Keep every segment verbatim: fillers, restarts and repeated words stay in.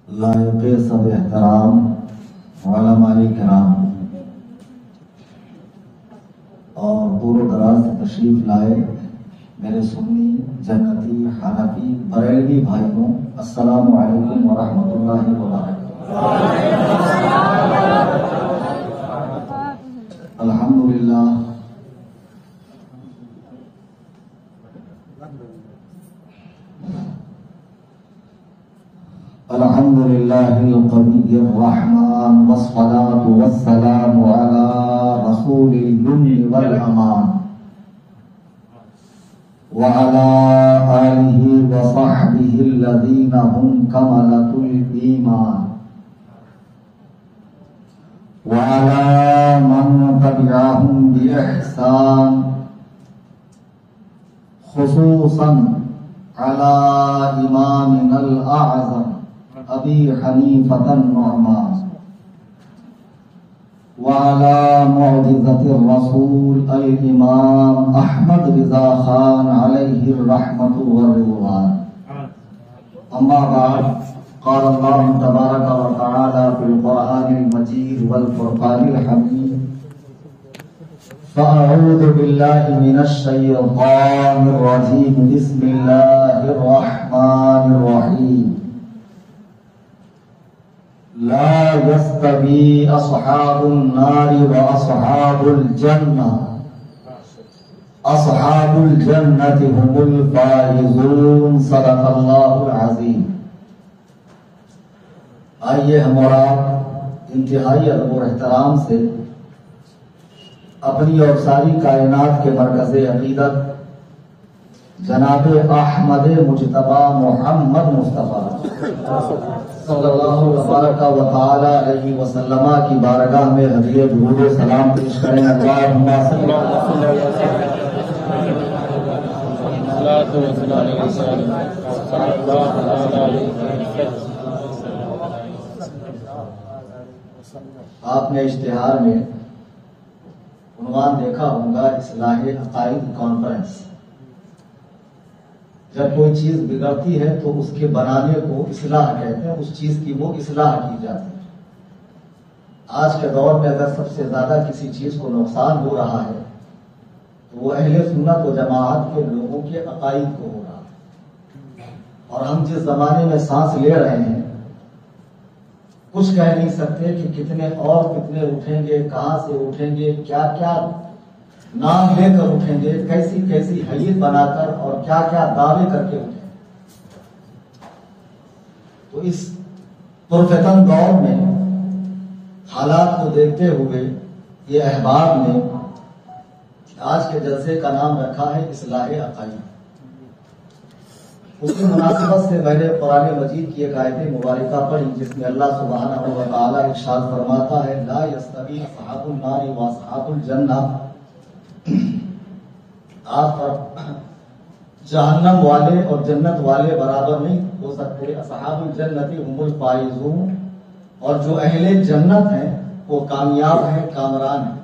لائق سب احترام علماء کرام اور دور و دراز سے تشریف لائے میرے سنی جنتی حنفی بریلوی بھائیوں، السلام علیکم ورحمۃ اللہ وبرکاتہ۔ الحمدللہ الحمد للہ القوی الرحمن والصلاة والسلام علی رسول الامن والامان وعلى آلہ وصحبہ الذین هم کملۃ الایمان وعلى من تبعهم بإحسان خصوصا على إمامنا الأعظم ابی حنیفۃ النعمان وعلى معجزۃ الرسول الامام احمد رضا خان علیہ الرحمۃ والرضوان۔ اما بعد، قال اللہ تبارک وتعالی فی القرآن المجید والفرقان الحمید، فاعوذ باللہ من الشیطان الرجیم، بسم اللہ الرحمن الرحیم۔ لا يستوي أصحاب النار وأصحاب الجنة أصحاب الجنة هم الفائزون، صدق الله العظيم۔ آئیے ہم اور آپ انتہائی ادب و احترام سے اپنی اور ساری کائنات کے مرکز عقیدت جناب احمد مجتبی محمد مصطفیٰ صلی اللہ تبارک و تعالی علیہ وسلم کی بارگاہ میں ہدیہ درود و سلام پیش کریں۔ اللہم صل آپ نے اشتہار میں عنوان دیکھا ہوگا، اصلاح عقائد کانفرنس۔ جب کوئی چیز بگڑتی ہے تو اس کے بنانے کو اصلاح کہتے ہیں، اس چیز کی وہ اصلاح کی جاتی ہے۔ آج کے دور میں اگر سب سے زیادہ کسی چیز کو نقصان ہو رہا ہے تو وہ اہل سنت و جماعت کے لوگوں کے عقائد کو ہو رہا ہے۔ اور ہم جس زمانے میں سانس لے رہے ہیں، کچھ کہہ نہیں سکتے کہ کتنے اور کتنے اٹھیں گے، کہاں سے اٹھیں گے، کیا کیا نام لے کر اٹھیں گے، کیسی کیسی حیثیت بنا کر اور کیا کیا دعوے کر کے اٹھیں گے۔ تو اس پرفتن دور میں حالات کو دیکھتے ہوئے یہ احباب نے آج کے جلسے کا نام رکھا ہے اصلاح عقائد۔ اس کی مناسبت سے میں نے قرآن مجید کی ایک آیت مبارکہ پڑھی جس میں اللہ سبحانہ و تعالی ارشاد فرماتا ہے، لا یستوی اصحاب النار واصحاب الجنہ، آپ پر جہنم والے اور جنت والے برابر نہیں ہو سکتے۔ اصحاب الجنت هم الفائزون، اور جو اہل جنت ہیں وہ کامیاب ہیں، کامران ہیں۔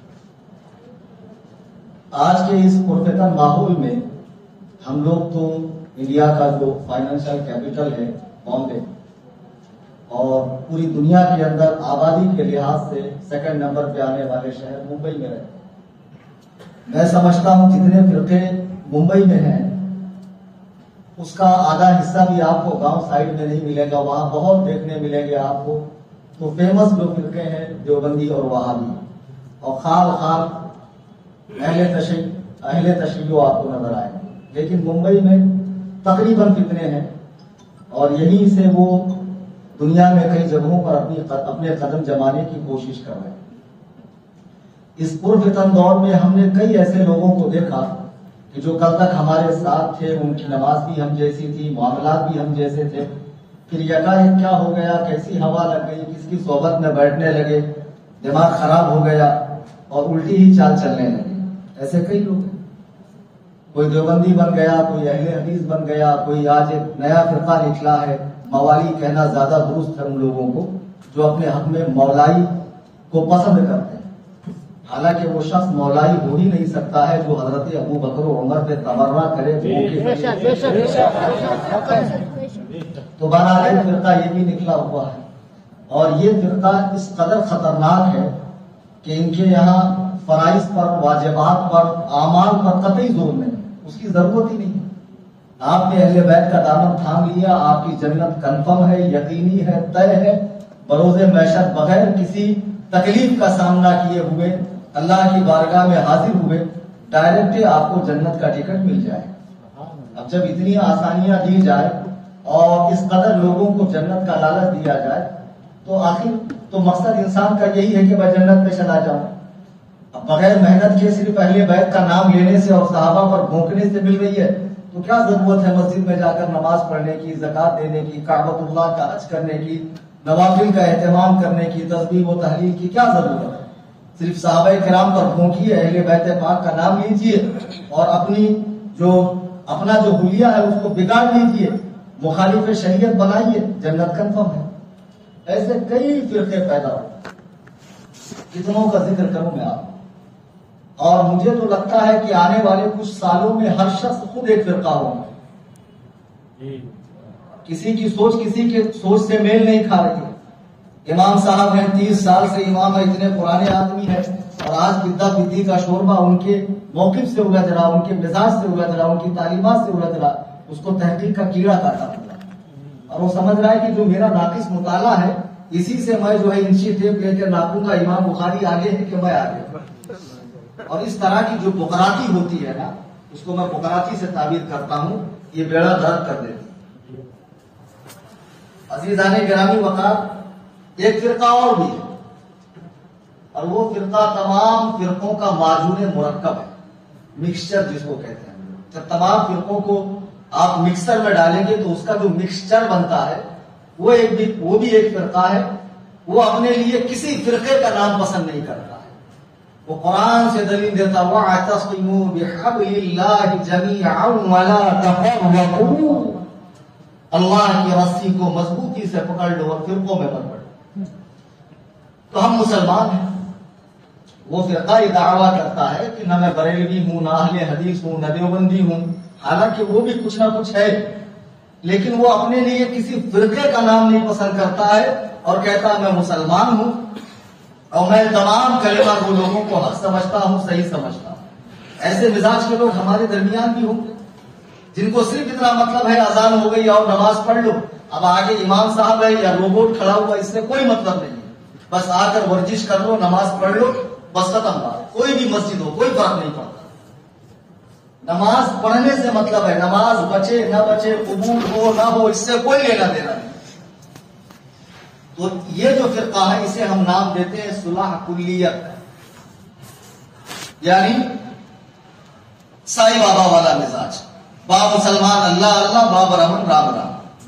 آج کے اس پرفتن ماحول میں ہم لوگ تو انڈیا کا جو فائنینشیل کیپٹل ہے بامبے، اور پوری دنیا کے اندر آبادی کے لحاظ سے سیکنڈ نمبر پہ آنے والے شہر ممبئی میں رہتے ہیں۔ میں سمجھتا ہوں جتنے فرقے ممبئی میں ہیں اس کا آدھا حصہ بھی آپ کو گاؤں سائڈ میں نہیں ملے گا، وہاں بہت دیکھنے ملیں گے آپ کو۔ تو فیمس جو فرقے ہیں دیوبندی اور وہابی، اور خال خال اہل تشیع اہل تشیع آپ کو نظر آئے گا، لیکن ممبئی میں تقریباً کتنے ہیں، اور یہیں سے وہ دنیا میں کئی جگہوں پر اپنی اپنے قدم جمانے کی کوشش کر رہے ہیں۔ اس پرفتن دور میں ہم نے کئی ایسے لوگوں کو دیکھا کہ جو کل تک ہمارے ساتھ تھے، ان کی نماز بھی ہم جیسی تھی، معاملات بھی ہم جیسے تھے، پھر یکایک کیا ہو گیا، کیسی ہوا لگ گئی، کس کی صحبت میں بیٹھنے لگے، دماغ خراب ہو گیا اور الٹی ہی چال چلنے لگے۔ ایسے کئی لوگ ہیں، کوئی دیوبندی بن گیا، کوئی اہل حدیث بن گیا، کوئی آج ایک نیا فرقہ نکلا ہے، موالی کہنا زیادہ درست ہے ان لوگوں کو، جو اپنے حق میں مولائی کو پسند کرتے ہیں۔ حالانکہ وہ شخص مولائی ہو ہی نہیں سکتا ہے جو حضرت ابو بکر و عمر پہ تبرہ کرے۔ تو بہرحال فرقہ یہ بھی نکلا ہوا ہے، اور یہ فرقہ اس قدر خطرناک ہے کہ ان کے یہاں فرائض پر، واجبات پر، اعمال پر قطعی زور نہیں، اس کی ضرورت ہی نہیں ہے۔ آپ نے اہل بیت کا دامن تھام لیا، آپ کی جنت کنفرم ہے، یقینی ہے، طے ہے، بروز محشر بغیر کسی تکلیف کا سامنا کیے ہوئے اللہ کی بارگاہ میں حاضر ہوئے ڈائریکٹ آپ کو جنت کا ٹکٹ مل جائے۔ اب جب اتنی آسانیاں دی جائے اور اس قدر لوگوں کو جنت کا لالچ دیا جائے تو آخر تو مقصد انسان کا یہی ہے کہ میں جنت میں چلا جاؤں۔ اب بغیر محنت کے صرف اہل بیت کا نام لینے سے اور صحابہ پر بھونکنے سے مل رہی ہے تو کیا ضرورت ہے مسجد میں جا کر نماز پڑھنے کی، زکوٰۃ دینے کی، کعبۃ اللہ کا حج کرنے کی، نوافل کا اہتمام کرنے کی، تسبیح و تحلیل کی کیا ضرورت ہے؟ صرف صحابہ کرام پر پھونکیے، اہل بیت پاک کا نام لیجیے اور اپنی جو اپنا جو حلیہ ہے اس کو بگاڑ لیجیے، مخالف شریعت بنائیے، جنت کنفرم ہے۔ ایسے کئی فرقے پیدا ہوئے، کتنوں کا ذکر کروں میں آپ، اور مجھے تو لگتا ہے کہ آنے والے کچھ سالوں میں ہر شخص خود ایک فرقہ ہوگا۔ کسی کی سوچ کسی کے سوچ سے میل نہیں کھا رہی۔ امام صاحب ہیں، تیس سال سے امام ہے، اتنے پرانے آدمی ہیں، اور آج بدعہ بدی کا شوربہ ان کے موقف سے الجھ رہا، ان کے مزاج سے الجھ رہا، ان کی تعلیمات سے الجھ رہا، اس کو تحقیق کا کیڑا کاٹا ہوا، اور وہ سمجھ رہا ہے کہ جو میرا ناقص مطالعہ ہے اسی سے میں جو ہے انچی ٹیپ لے کے ناپوں گا، امام بخاری آگے ہے کہ میں آگے ہوں۔ اور اس طرح کی جو بقراتی ہوتی ہے نا، اس کو میں بقراتی سے تعبیر کرتا ہوں، یہ بیڑا غرق کر دیتی۔ عزیزان گرامی وقار، ایک فرقہ اور بھی ہے، اور وہ فرقہ تمام فرقوں کا معجون مرکب ہے، مکسچر جس کو کہتے ہیں۔ جب تمام فرقوں کو آپ مکسر میں ڈالیں گے تو اس کا جو مکسچر بنتا ہے وہ ایک بھی وہ بھی ایک فرقہ ہے۔ وہ اپنے لیے کسی فرقے کا نام پسند نہیں کرتا ہے، وہ قرآن سے دلیل دیتا وَاعْتَصِمُوا بِحَبْلِ اللَّهِ جَمِيعًا وَلَا تَفَرَّقُوا، اللہ کی رسی کو مضبوطی سے پکڑ لو اور فرقوں میں مت پڑو۔ تو ہم مسلمان ہیں، وہ فرقہ یہ دعویٰ کرتا ہے کہ نہ میں بریلوی ہوں، نہ اہل حدیث ہوں، نہ دیوبندی ہوں، حالانکہ وہ بھی کچھ نہ کچھ ہے، لیکن وہ اپنے لیے کسی فرقے کا نام نہیں پسند کرتا ہے اور کہتا ہے میں مسلمان ہوں اور میں تمام کلمہ گو لوگوں کو حق سمجھتا ہوں، صحیح سمجھتا ہوں۔ ایسے مزاج کے لوگ ہمارے درمیان بھی ہوں گے جن کو صرف اتنا مطلب ہے اذان ہو گئی اور نماز پڑھ لو، اب آگے امام صاحب ہے یا روبوٹ کھڑا ہوا اس سے کوئی مطلب نہیں ہے، بس آ کر ورزش کر لو، نماز پڑھ لو، بس ختم بات۔ کوئی بھی مسجد ہو کوئی فرق نہیں پڑتا، نماز پڑھنے سے مطلب ہے، نماز بچے نہ بچے، قبول ہو نہ ہو، اس سے کوئی لینا دینا نہیں۔ تو یہ جو فرقہ ہے اسے ہم نام دیتے ہیں صلح کلیت، یعنی سائی بابا والا مزاج، با مسلمان اللہ اللہ، با برہمن رام رام،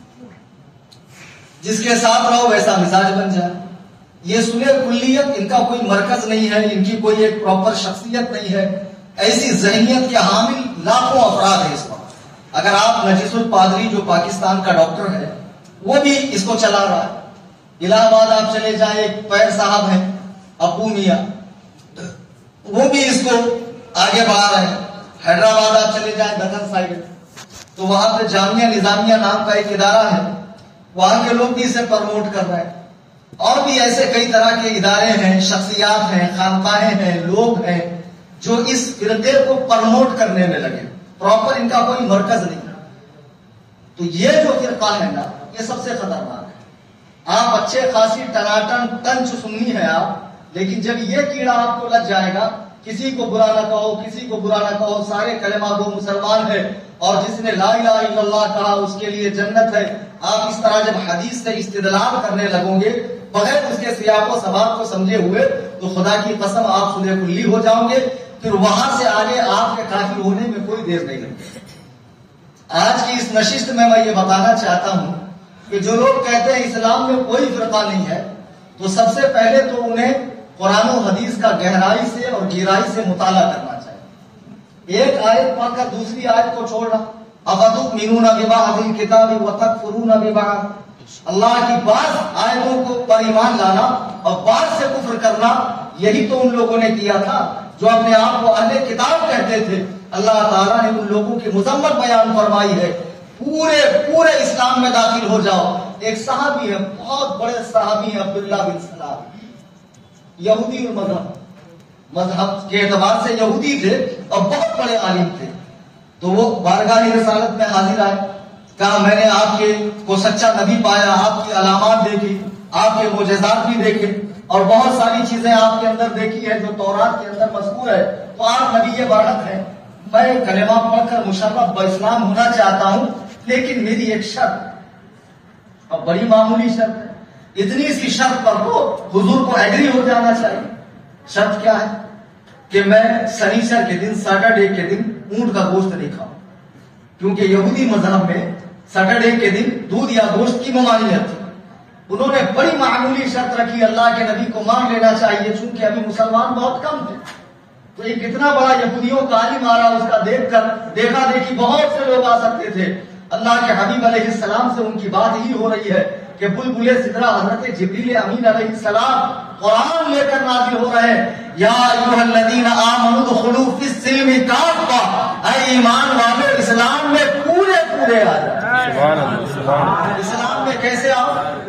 جس کے ساتھ رہو ویسا مزاج بن جائے۔ یہ صلح کلیت ان کا کوئی مرکز نہیں ہے، ان کی کوئی ایک پراپر شخصیت نہیں ہے، ایسی ذہنیت کے حامل لاکھوں افراد ہیں اس وقت۔ اگر آپ نجیس الپادری جو پاکستان کا ڈاکٹر ہے وہ بھی اس کو چلا رہا ہے، الہ آباد آپ چلے جائیں، ایک پیر صاحب ہیں ابو میاں، وہ بھی اس کو آگے بڑھا رہے ہیں۔ حیدرآباد آپ چلے جائیں دکن سائڈ تو وہاں پہ جامعہ نظامیہ نام کا ایک ادارہ ہے، وہاں کے لوگ بھی اسے پروموٹ کر رہے ہیں، اور بھی ایسے کئی طرح کے ادارے ہیں، شخصیات ہیں، خانقاہیں ہیں، لوگ ہیں جو اس فرقے کو پروموٹ کرنے میں لگے، پراپر ان کا کوئی مرکز نہیں۔ تو یہ جو فرقہ ہے نا یہ سب سے خطرناک ہے۔ آپ اچھے خاصی ٹناٹن ٹنچ سننی ہے آپ، لیکن جب یہ کیڑا آپ کو لگ جائے گا، کسی کو برا نہ کہو، کسی کو برا نہ کہو، سارے کلمہ گو مسلمان ہے، اور جس نے لا الہ الا اللہ کہا اس کے لیے جنت ہے، آپ اس طرح جب حدیث سے استدلال کرنے لگوں گے بغیر اس کے سیاق و سباق کو سمجھے ہوئے تو خدا کی قسم آپ صلح کلی ہو جاؤ گے، پھر وہاں سے آگے آپ کے کافر ہونے میں کوئی دیر نہیں لگتی۔ آج کی اس نشست میں میں یہ بتانا چاہتا ہوں کہ جو لوگ کہتے ہیں اسلام میں کوئی فرقہ نہیں ہے، تو سب سے پہلے تو انہیں قرآن و حدیث کا گہرائی سے اور گہرائی سے مطالعہ کرنا چاہیے۔ ایک آیت پڑھ کر دوسری آیت کو چھوڑنا، افتؤمنون ببعض الکتاب وتکفرون ببعض، اللہ کی بعض آیتوں کو پر ایمان لانا اور بعض سے کفر کرنا، یہی تو ان لوگوں نے کیا تھا جو اپنے آپ کو اہل کتاب کہتے تھے۔ اللہ تعالیٰ نے ان لوگوں کی مذمت بیان فرمائی ہے پورے پورے اسلام میں داخل ہو جاؤ. ایک صحابی ہے, بہت بڑے صحابی ہیں, عبداللہ بن سلام, یہودی المذہب, مذہب کے اعتبار سے یہودی تھے اور بہت بڑے عالم تھے. تو وہ بارگاہ رسالت میں حاضر آئے, کہا میں نے آپ کے کو سچا نبی پایا, آپ کی علامات دیکھی, آپ کے معجزات بھی دیکھے اور بہت ساری چیزیں آپ کے اندر دیکھی ہے جو تورات کے اندر مذکور ہے, تو آپ نبی برحق ہیں. میں کلمہ پڑھ کر مشرف باسلام ہونا چاہتا ہوں, لیکن میری ایک شرط, اور بڑی معمولی شرط ہے, اتنی سی شرط پر تو حضور کو ایگری ہو جانا چاہیے. شرط کیا ہے؟ کہ میں سنیچر کے دن, سیٹرڈے کے دن اونٹ کا گوشت نہیں کھاؤں, کیونکہ یہودی مذہب میں سیٹرڈے کے دن دودھ یا گوشت کی ممانعت تھی. انہوں نے بڑی معمولی شرط رکھی, اللہ کے نبی کو مان لینا چاہیے, چونکہ ابھی مسلمان بہت کم تھے. تو ایک اتنا بڑا یہودیوں کا عالم آ رہا, اس کا دیکھ کر دیکھا دیکھی بہت سے لوگ آ سکتے تھے. اللہ کے حبیب علیہ السلام سے ان کی بات ہی ہو رہی ہے کہ بلبل سدرا حضرت جبریل امین علیہ السلام قرآن لے کر نازل ہو رہے ہیں. یا ایھا الذین آمنوا ادخلوا فی السلم کافہ, اے ایمان والو اسلام میں پورے پورے آ جائیں. سبحان اللہ. اسلام میں کیسے آؤ؟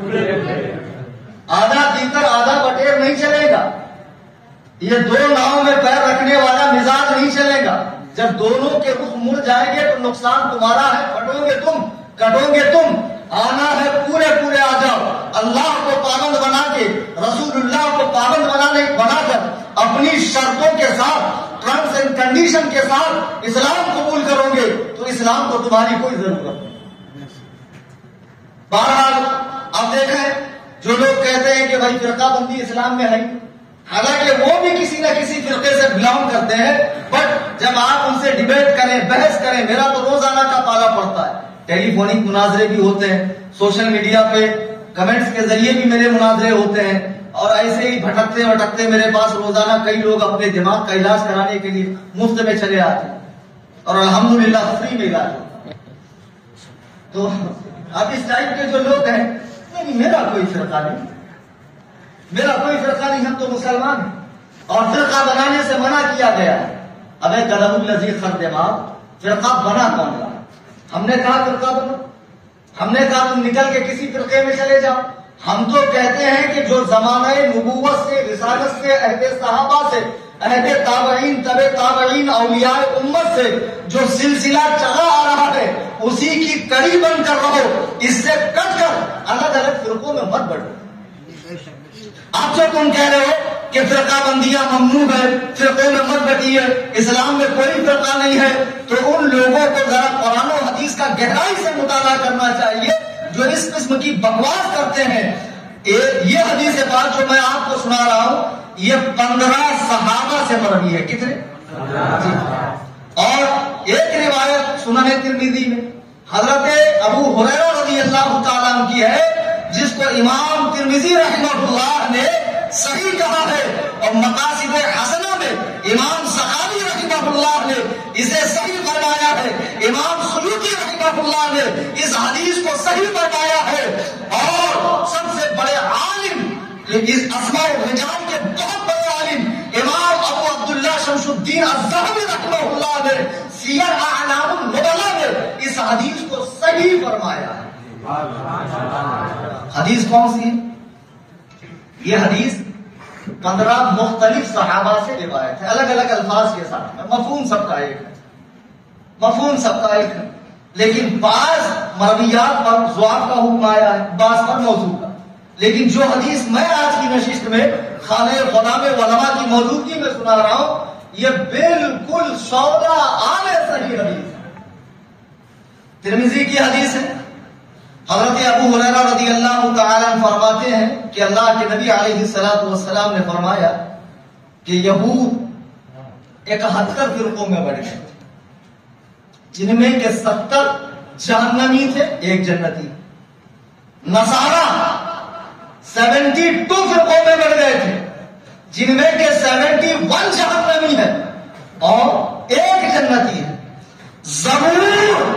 آدھا دیکر آدھا بٹیر نہیں چلے گا. یہ دو ناؤں میں پیر رکھنے والا مزاج نہیں چلے گا. جب دونوں کے رخ مڑ جائیں گے تو نقصان تمہارا ہے, پٹو گے تم, کٹو گے تم. آنا ہے پورے پورے آ جاؤ. اللہ کو پابند بنا کے, رسول اللہ کو پابند بنانے بنا کر اپنی شرطوں کے ساتھ, ٹرمز اینڈ کنڈیشن کے ساتھ اسلام قبول کرو گے تو اسلام کو تمہاری کوئی ضرورت نہیں. بہرحال اب دیکھیں, جو لوگ کہتے ہیں کہ بھائی فرقہ بندی اسلام میں ہے, حالانکہ وہ بھی کسی نہ کسی فرقے سے بلانگ کرتے ہیں, بٹ جب آپ ان سے ڈیبیٹ کریں, بحث کریں, میرا تو روزانہ کا پالا پڑتا ہے, ٹیلی فونک مناظرے بھی ہوتے ہیں, سوشل میڈیا پہ کمنٹس کے ذریعے بھی میرے مناظرے ہوتے ہیں, اور ایسے ہی بھٹکتے بھٹکتے میرے پاس روزانہ کئی لوگ اپنے دماغ کا علاج کرانے کے لیے مفت میں چلے آتے ہیں, اور الحمدللہ فری میں علاج ہوتا ہے. تو اب اس ٹائپ کے جو لوگ ہیں, نہیں میرا کوئی فرقہ نہیں, میرا کوئی فرقہ نہیں, ہم تو مسلمان ہیں, اور فرقہ بنانے سے منع کیا گیا ہے. ابے قلم الذی خر دماغ, فرقہ بنا کون رہا؟ ہم نے کہا فرقہ بنو, ہم نے کہا تم نکل کے کسی فرقے میں چلے جاؤ. ہم تو کہتے ہیں کہ جو زمانہ نبوت سے, رسالت سے, عہد صحابہ سے, عہد تابعین, تبع تابعین, اولیاء امت سے جو سلسلہ چلا آ رہا ہے, اسی کی کڑی بن کر رہو, اس سے کٹ کر الگ الگ فرقوں میں مت بڑھو. آپ جو تم کہہ رہے ہو کہ فرقہ بندیاں ممنوع ہے, فرقوں میں مت بٹیے, اسلام میں کوئی فرقہ نہیں ہے, تو ان لوگوں کو ذرا قرآن و حدیث کا گہرائی سے مطالعہ کرنا چاہیے جو اس قسم کی بکواس کرتے ہیں. یہ حدیث پاک جو میں آپ کو سنا رہا ہوں, یہ پندرہ صحابہ سے مروی ہے. کتنے؟ اور ایک روایت سنن ترمذی میں حضرت ابو ہریرہ رضی اللہ تعالیٰ عنہ کی ہے, جس کو امام ترمذی رحمہ اللہ نے صحیح کہا ہے, اور مقاصد حسنہ میں امام سخاوی رحمہ اللہ نے اسے صحیح فرمایا ہے, امام سیوطی رحمہ اللہ نے اس حدیث کو صحیح فرمایا ہے, اور سب سے بڑے عالم, اس اسماء الرجال کے بہت بڑے عالم امام ابو عبداللہ شمس الدین الذہبی رحمہ اللہ نے سیر اعلام النبلاء میں اس حدیث کو صحیح فرمایا ہے. حدیث کون سی ہے؟ یہ حدیث پندرہ مختلف صحابہ سے روایت ہے, الگ الگ الفاظ کے ساتھ. مفہوم سب کا ایک ہے, مفہوم سب کا ایک ہے, لیکن بعض مرویات پر ضعف کا حکم آیا ہے, بعض پر موضوع کا. لیکن جو حدیث میں آج کی نشست میں خانہ خدا میں علماء کی موجودگی میں سنا رہا ہوں, یہ بالکل سودا عام صحیح حدیث ہے. ترمذی کی حدیث ہے. حضرت ابو ہریرہ رضی اللہ تعالیٰ عنہ فرماتے ہیں کہ اللہ کے نبی علیہ الصلوۃ والسلام نے فرمایا کہ یہود اکہتر فرقوں میں بڑھ گئے, جن میں کہ ستر جہنمی تھے, ایک جنتی. نصارا سیونٹی ٹو فرقوں میں بڑھ گئے تھے, جن میں کہ سیونٹی ون جہنمی ہے اور ایک جنتی ہے. ضرور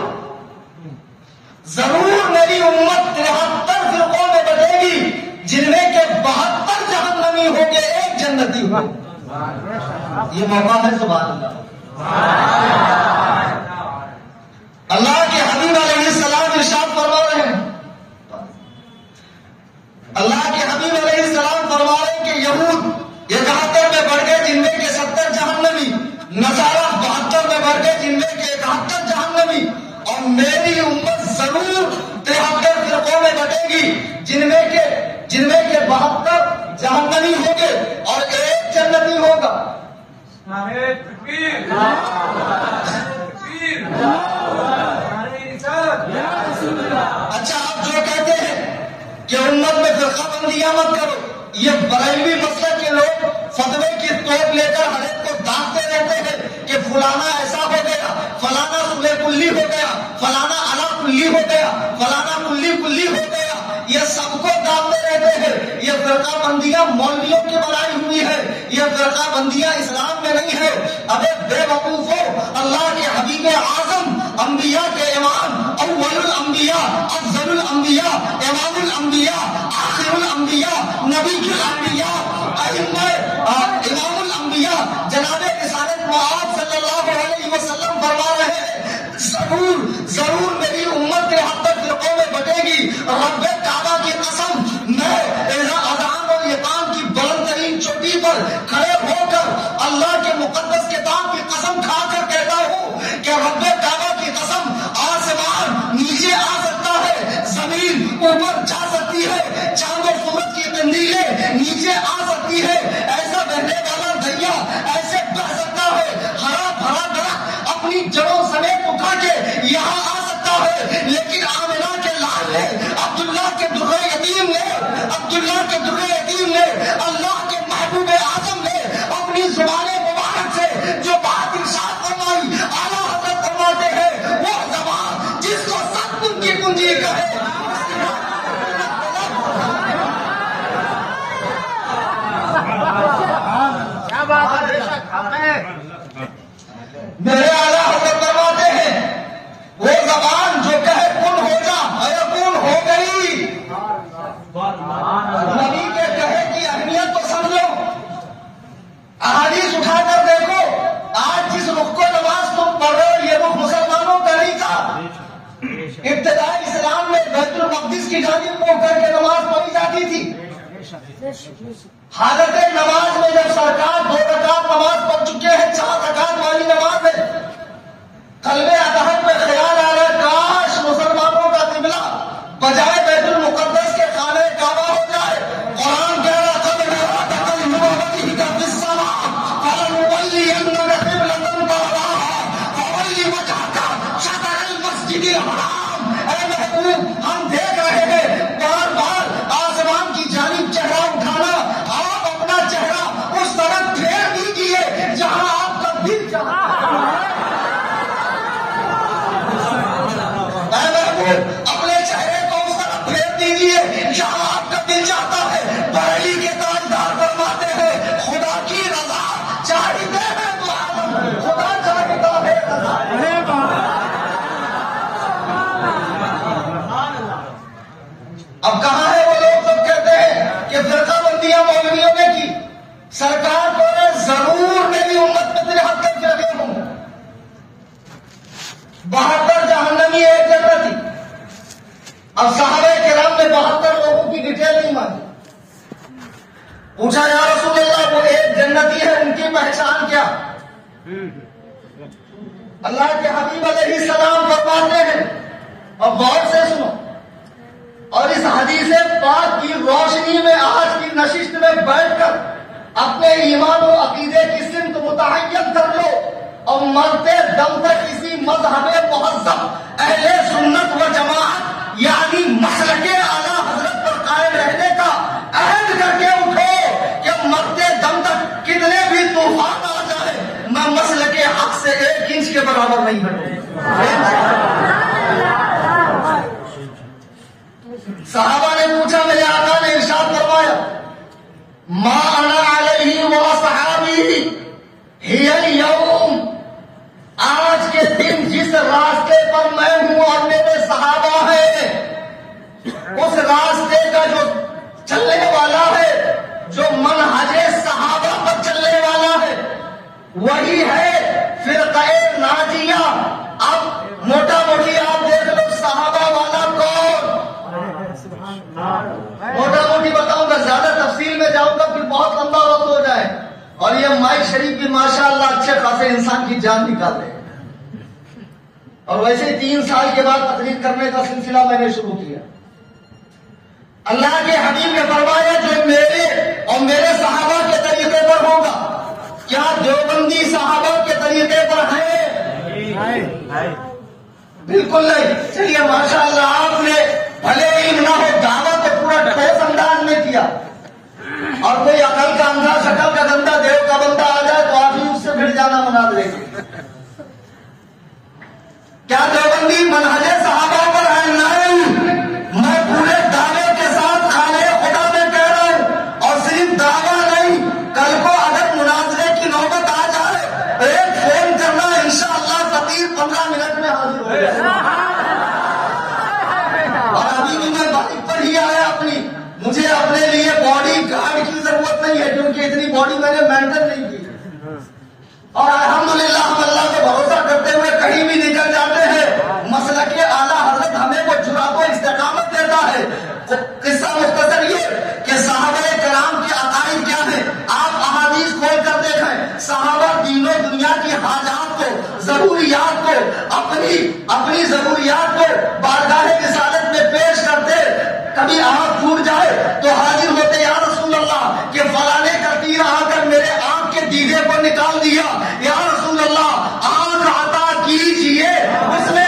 ضرور میری امت تہتر فرقوں میں بٹے گی, جن میں کہ بہتر جہنمی ہو کے ایک جنتی ہو. یہ موقع ہے سبحان اللہ. اللہ کے حبیب علیہ السلام یہود اکہتر میں بڑھ گئے جن میں کے ستر جہنمی، نصارہ بہتر میں بڑھ گئے جن میں کے اکہتر جہنمی، اور میری امت ضرور تہتر فرقوں میں بٹے گی جن میں کے جن میں کے بہتر جہنمی ہوں گے اور ایک جنتی ہوگا۔ اچھا آپ جو کہتے ہیں کہ امت میں فرقہ بندیاں مت کرو، یہ بریلوی مسلک کے لوگ فتوے کی توپ لے کر ہر ایک کو دانتے رہتے ہیں کہ فلانا ایسا ہو گیا، فلانا سلے کلی ہو گیا، فلانا علا کلی ہو گیا، فلانا کلی کلی ہو گیا، یہ سب کو دانتے رہتے ہیں۔ یہ فرقہ بندیاں مولویوں کی بنائی ہوئی ہے، یہ فرقہ بندیاں اسلام میں نہیں ہے۔ ابے بے وقوفو، اللہ کے حبیب اعظم، انبیاء کے امام، اول الانبیاء، افضل الانبیاء، امام الانبیاء، آخر الانبیاء، نبی الانبیاء، ائمہ امام الانبیاء جناب رسالت معاذ صلی اللہ علیہ وسلم فرما رہے ہیں ضرور ضرور میری امت تہتر فرقوں میں بٹے گی۔ رب کعبہ کی قسم، میں اذان اور اقام کی بلند ترین چوٹی پر کھڑے ہو کر اللہ کے مقدس کتاب کی قسم کھا کر کہتا ہوں کہ رب کعبہ کی قسم، آسمان نیچے آ سکتا ہے، زمین اوپر جا سکتی ہے، چاند و سورج کی قندیلیں نیچے آ سکتی ہے، ایسا بہنے والا دریا ایسے بہ سکتا ہے، ہرا بھرا درخت اپنی جڑوں سمیت اٹھا کے یہاں آ سکتا ہے، لیکن آمنہ کے لال نے، عبداللہ کے درہ یتیم نے، عبداللہ کے درہ یتیم نے، اللہ کے محبوب اعظم نے اپنی زبان مبارک سے جو بات ارشاد فرمائی، اعلیٰ حضرت فرماتے ہیں وہ زبان جس کو سب ان کی کنجی کہے۔ میرے اعلیٰ حضرت فرماتے ہیں وہ زبان جو کہے کن ہو جا، فیکون ہو گئی۔ نبی کے کہے کی اہمیت تو سمجھو، احادیث اٹھا کر دیکھو، آج جس رخ کو نماز تم پڑھ رہے ہو یہ رخ مسلمانوں کا نہیں تھا۔ ابتدائی اسلام میں بیت المقدس کی جانب منہ کر کے نماز پڑھی جاتی تھی۔ حالت نماز میں جب سرکار دو رکعت نماز پڑھ چکے ہیں، چار رکعت والی نماز ہے، قلب اطہر میں خیال آ رہا ہے کاش مسلمانوں کا قبلہ بجائے بیت المقدس کے خانہ کعبہ ہو جائے۔ قرآن کہہ رہا قد ارادت المبتدئ فی السماء فلنولینک قبلۃ ترضاها فول وجہک شطر المسجد الحرام۔ اے محبوب، ہم دیکھ رہے ہیں بار بار آسمان کی جانب چہرہ اٹھانا، آپ اپنا چہرہ اس طرف پھیر دیجیے جہاں آپ کا دل چاہتا ہے۔ اپنے چہرے کو اس طرف پھیر دیجیے جہاں آپ کا دل چاہتا ہے۔ بریلی کے تاجدار فرماتے ہیں خدا کی رضا چاہتے ہیں تو عالم خدا چاہتا ہے رضا۔ اب کہاں ہے وہ لوگ سب کہتے ہیں کہ فرقہ بندیاں مولویوں نے کی؟ سرکار بولے ضرور میری امت میں تہتر فرقے ہوں، بہتر جہنمی ایک جنتی۔ اب صحابہ کرام نے بہتر لوگوں کی ڈیٹیل نہیں مانی، پوچھا یا رسول اللہ وہ ایک جنتی ہے ان کی پہچان کیا؟ اللہ کے حبیب علیہ السلام فرماتے ہیں، اور غور سے سنو، اور اس حدیث پاک کی روشنی میں آج کی نشست میں بیٹھ کر اپنے ایمان و عقیدے کی سمت متعین کر لو، اور مرتے دم تک اسی مذہب مہذب اہل سنت و جماعت یعنی مسلک اعلیٰ حضرت پر قائم رہنے کا عہد کر کے اٹھو کہ مرتے دم تک کتنے بھی طوفان آ جائے میں مسلک حق سے ایک انچ کے برابر نہیں ہٹوں۔ صحابہ نے پوچھا، میرے آقا نے ارشاد فرمایا ما انا علیہ واصحابی ہی اليوم، آج کے دن جس راستے پر میں ہوں اور میرے صحابہ ہیں، اس راستے کا جو چلنے والا ہے، جو منہج صحابہ پر چلنے والا ہے، وہی ہے فرقہ ناجیہ۔ اب موٹا موٹی آپ دیکھ لو صحابہ والا کون؟ موٹا موٹی بتاؤں گا، زیادہ تفصیل میں جاؤں گا پھر بہت لمبا وقت ہو جائے. اور یہ مائک شریف بھی ماشاءاللہ اچھے خاصے انسان کی جان نکالتے ہیں. اور ویسے ہی تین سال کے بعد تقریر کرنے کا سلسلہ میں نے شروع کیا. اللہ کے حبیب نے فرمایا جو میرے اور میرے صحابہ کے طریقے پر ہوگا. کیا دیوبندی صحابہ کے طریقے پر ہے؟ بالکل نہیں. چلیے ماشاءاللہ آپ نے بھلے علم نہ ہو دعوت تو پورا ٹھوس انداز میں کیا. اور کوئی عقل کا اندھا شکل کا گندا دیو کا بندہ آ جائے تو آپ ہی اس سے بھڑ جانا مناظرے کے. کیا دیوبندی منہج صحابہ پر ہے؟ نہیں. میں پورے دعوے کے ساتھ خالق خدا میں کہہ رہا ہوں. اور صرف دعویٰ نہیں، کل کو اگر مناظرے کی نوبت آ جائے ایک فون کرنا، انشاءاللہ خطیب پندرہ منٹ میں حاضر ہو جائے. اور ابھی بھی میں بائک پر ہی آیا اپنی. مجھے اپنے لیے باڈی گارڈ کی ضرورت نہیں ہے کیونکہ اتنی باڈی میں نے مینٹین نہیں کی. اور الحمدللہ ہم اللہ کو بھروسہ کرتے ہوئے کہیں بھی نکل جاتے ہیں. مسلک اعلیٰ حضرت ہمیں وہ جرات و استقامت دیتا ہے. قصہ مختصر یہ کہ صحابہ کرام کے عقائد کیا ہیں آپ احادیث کھول کر دیکھیں. صحابہ دین و دنیا کی حاجات کو، ضروریات کو، اپنی اپنی ضروریات کو بارگاہ رسالت میں پیش کرتے. کبھی آنکھ پھوٹ جائے تو حاضر ہوتے، یا رسول اللہ کہ فلانے کا تیر آ کر میرے آنکھ کے دیدے کو نکال دیا. یا رسول اللہ آنکھ عطا کیجیے، اس میں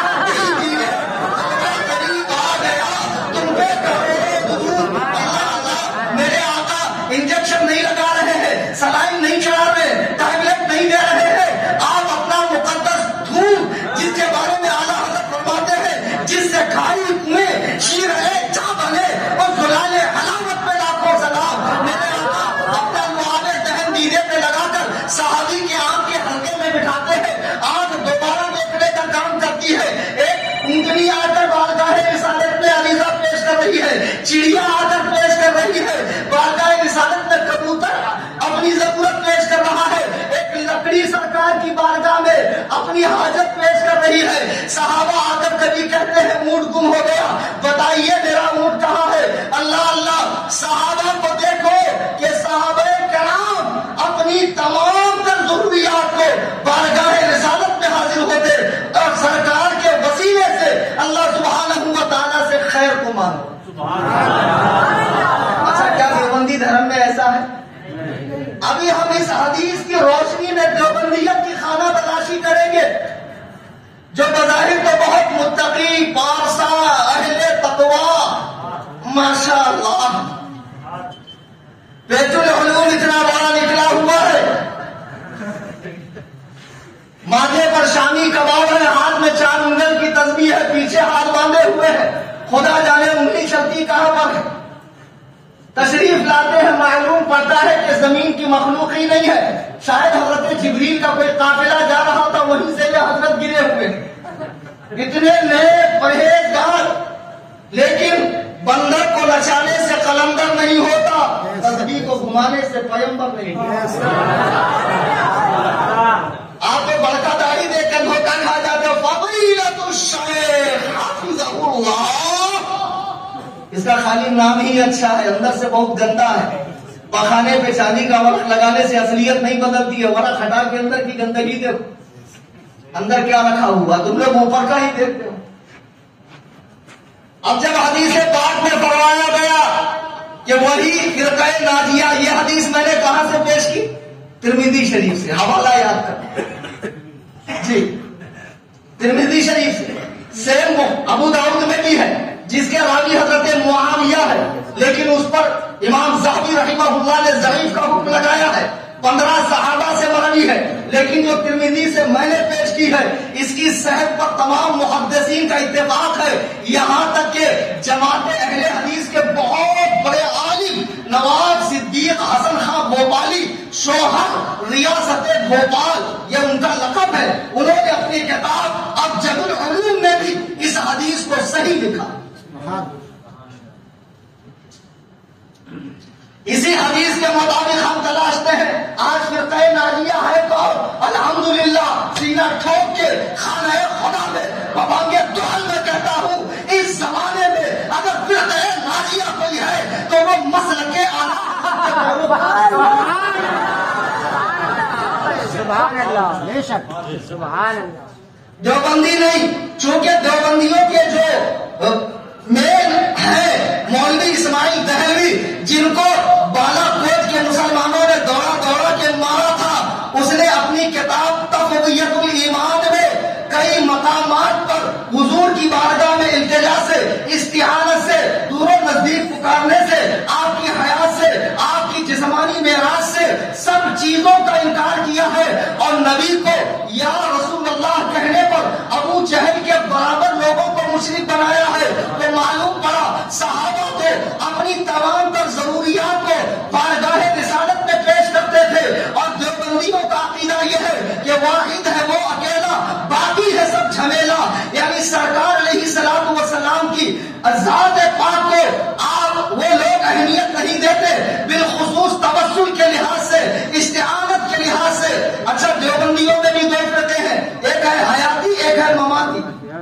انجیکشن نہیں لگا رہے ہیں، سلائن نہیں چڑھا رہے، ٹیبلٹ نہیں دے رہے ہیں. آپ اپنا مقدس دودھ جس کے بارے میں اعلیٰ حضرت فرماتے ہیں جس سے کھائی کنویں شیر ہے چا بنے اور گلالے حلاوت پہ لاکھوں سلام. میرے آقا اپنا معاوض دہن دیدے پہ لگا کر صحابی کے آنکھ کے حلقے میں بٹھاتے ہیں. آنکھ دوبارہ دیکھنے کا کام کرتی ہے. ایک اونٹنی آ کر بارگاہ رسالت میں عریضہ پیش کر رہی ہے، چڑیا آ کر پیش کر رہی ہے، بارگاہ رسالت میں کبوتر اپنی ضرورت پیش کر رہا ہے، ایک لکڑی سرکار کی بارگاہ میں اپنی حاجت پیش کر رہی ہے. صحابہ آ کر کبھی کہتے ہیں اونٹ گم ہو گیا، بتائیے میرا اونٹ کہاں ہے؟ اللہ اللہ. صحابہ کو دیکھو کہ صحابہ کرام اپنی تمام تر ضروریات کو بارگاہ رسالت میں حاضر ہوتے اور سرکار کے وسیلے سے اللہ سبحانہ و تعالیٰ سے خیر کو مانگو. اچھا کیا دیوبندی دھرم میں ایسا ہے؟ ابھی ہم اس حدیث کی روشنی میں دیوبندیت کی خانہ تلاشی کریں گے جو بظاہر تو بہت متقی، پارسا، اہل تقویٰ، ماشاءاللہ بیت العلوم اتنا بڑا نکلا ہوا ہے، ماتھے پر شامی کباب ہے، ہاتھ میں چار انگل کی تسبیح ہے، پیچھے ہاتھ باندھے ہوئے ہیں، خدا جانے انگلی چلتی کہاں پر ہے. تشریف لاتے ہیں، معلوم پڑتا ہے کہ زمین کی مخلوق ہی نہیں ہے. شاید حضرت جبریل کا کوئی قافلہ جا رہا تھا، وہیں سے یہ حضرت گرے ہوئے. اتنے نئے پرہیزگار، لیکن بندر کو نچانے سے قلندر نہیں ہوتا، تسبیح کو گھمانے سے پیمبر نہیں ہوتا. آپ کو بڑکا داڑھی دیکھ کر دھوکہ کھا جاتے ہو. فضیلۃ الشیخ حفظہ اللہ، اس کا خالی نام ہی اچھا ہے، اندر سے بہت گندا ہے. پخانے پہ چاندی کا ورق لگانے سے اصلیت نہیں بدلتی ہے. ورق ہٹا کے اندر کی گندگی دیکھو، اندر کیا رکھا ہوا، تم لوگ اوپر کا ہی دیکھتے ہو. اب جب حدیث پاک میں فرمایا گیا کہ وہی فرقہ ناجیہ، یہ حدیث میں نے کہاں سے پیش کی؟ ترمذی شریف سے. حوالہ یاد کر جی، ترمذی شریف سے. سیم ابو داؤد میں بھی ہے جس کے راوی حضرت معاویہ ہے، لیکن اس پر امام ذہبی رحمہ اللہ نے ضعیف کا حکم لگایا ہے. پندرہ صحابہ سے مروی ہے، لیکن جو ترمذی سے میں نے پیش کی ہے اس کی صحت پر تمام محدثین کا اتفاق ہے. یہاں تک کہ جماعت اہل حدیث کے بہت بڑے عالم نواب صدیق حسن خان بھوپالی، شوہر ریاست بھوپال، یہ ان کا لقب ہے، انہوں نے اپنی کتاب ابجد العلوم میں بھی اس حدیث کو صحیح لکھا. اسی حدیث کے مطابق ہم تلاشتے ہیں آج فرقہ ناجیہ ہے تو الحمدللہ سینہ ٹھوک کے خانہ خدا میں بابانگے دعا میں کہتا ہوں اس زمانے میں اگر فرقہ دیوبندی نہیں، چونکہ دیوبندیوں کے جو مین ہے مولوی اسماعیل دہلوی، جن کو بالا کوٹ کے مسلمانوں نے دوڑا دوڑا کے مارا تھا، اس نے اپنی کتاب تقویت الایمان میں کئی مقامات پر حضور کی بارگاہ میں التجا سے، استعانت سے، دور و نزدیک پکارنے سے، آپ کی حیات سے، آپ کی جسمانی معراج سے سب چیزوں کا انکار کیا ہے، اور نبی کو یا رسول اللہ کہنے پر ابو جہل کے برابر لوگوں کو مشرک بنایا ہے۔ تو معلوم پڑا صحابہ کو اپنی تمام تر ضروریات کو بارگاہ رسالت میں پیش کرتے تھے، اور دیوبندیوں کا عقیدہ یہ ہے کہ واحد ہے وہ اکیلا، باقی ہے سب جھمیلا، یعنی سرکار علیہ الصلوۃ والسلام کی ذات پاک کو آپ وہ لوگ اہمیت نہیں دیتے، بالخصوص توسل کے لحاظ سے، استعانت کے لحاظ سے۔ اچھا، دیوبندیوں میں بھی دو فرقے ہیں، ایک ہے حیاتی، ایک ہے مماتی۔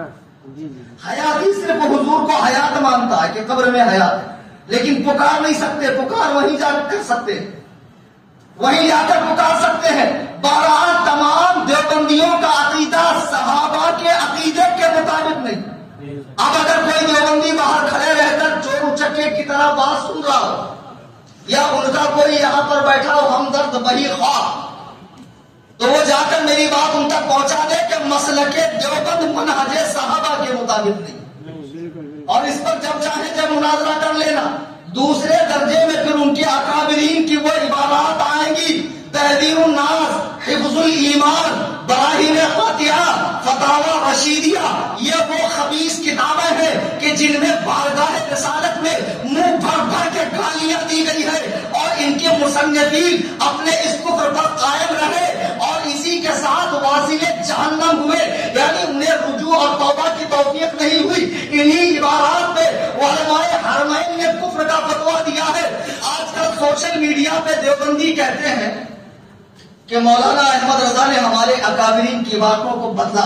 حیاتی صرف حضور کو حیات مانتا ہے کہ قبر میں حیات ہے، لیکن پکار نہیں سکتے، پکار وہیں جا کر سکتے، وہیں جا کر پکار سکتے ہیں۔ بہرحال تمام دیوبندیوں کا عقیدہ صحابہ کے عقیدے کے مطابق نہیں۔ اب اگر کوئی دیوبندی باہر کھڑے رہ کر چور اچکے کی طرح بات سن رہا ہو، یا ان کا کوئی یہاں پر بیٹھا ہو ہمدرد بہی خواہ، تو وہ جا کر میری بات ان تک پہنچا دے کہ مسلک دیوبند منہج صحابہ کے مطابق نہیں، اور اس پر جب چاہے جب مناظرہ کر لینا۔ دوسرے درجے میں پھر ان کے اکابرین کی وہ عبارات آئیں گی، تحذیر الناس، حفظ الایمان، براہین قاطعہ، فتاوی رشیدیہ، یہ وہ خبیث کتابیں ہیں کہ جن میں بارگاہ رسالت میں منہ بھر بھر کے گالیاں دی گئی ہے، اور ان کے مصنفین اپنے اس کفر پر قائم رہے اور اسی کے ساتھ واصل جہنم ہوئے، یعنی انہیں رجوع اور توبہ کی توفیق نہیں ہوئی۔ انہی عبارات میں علماء حرمین نے کفر کا فتویٰ دیا ہے۔ آج کل سوشل میڈیا پہ دیوبندی کہتے ہیں کہ مولانا احمد رضا نے ہمارے اکابرین کی باتوں کو بدلا،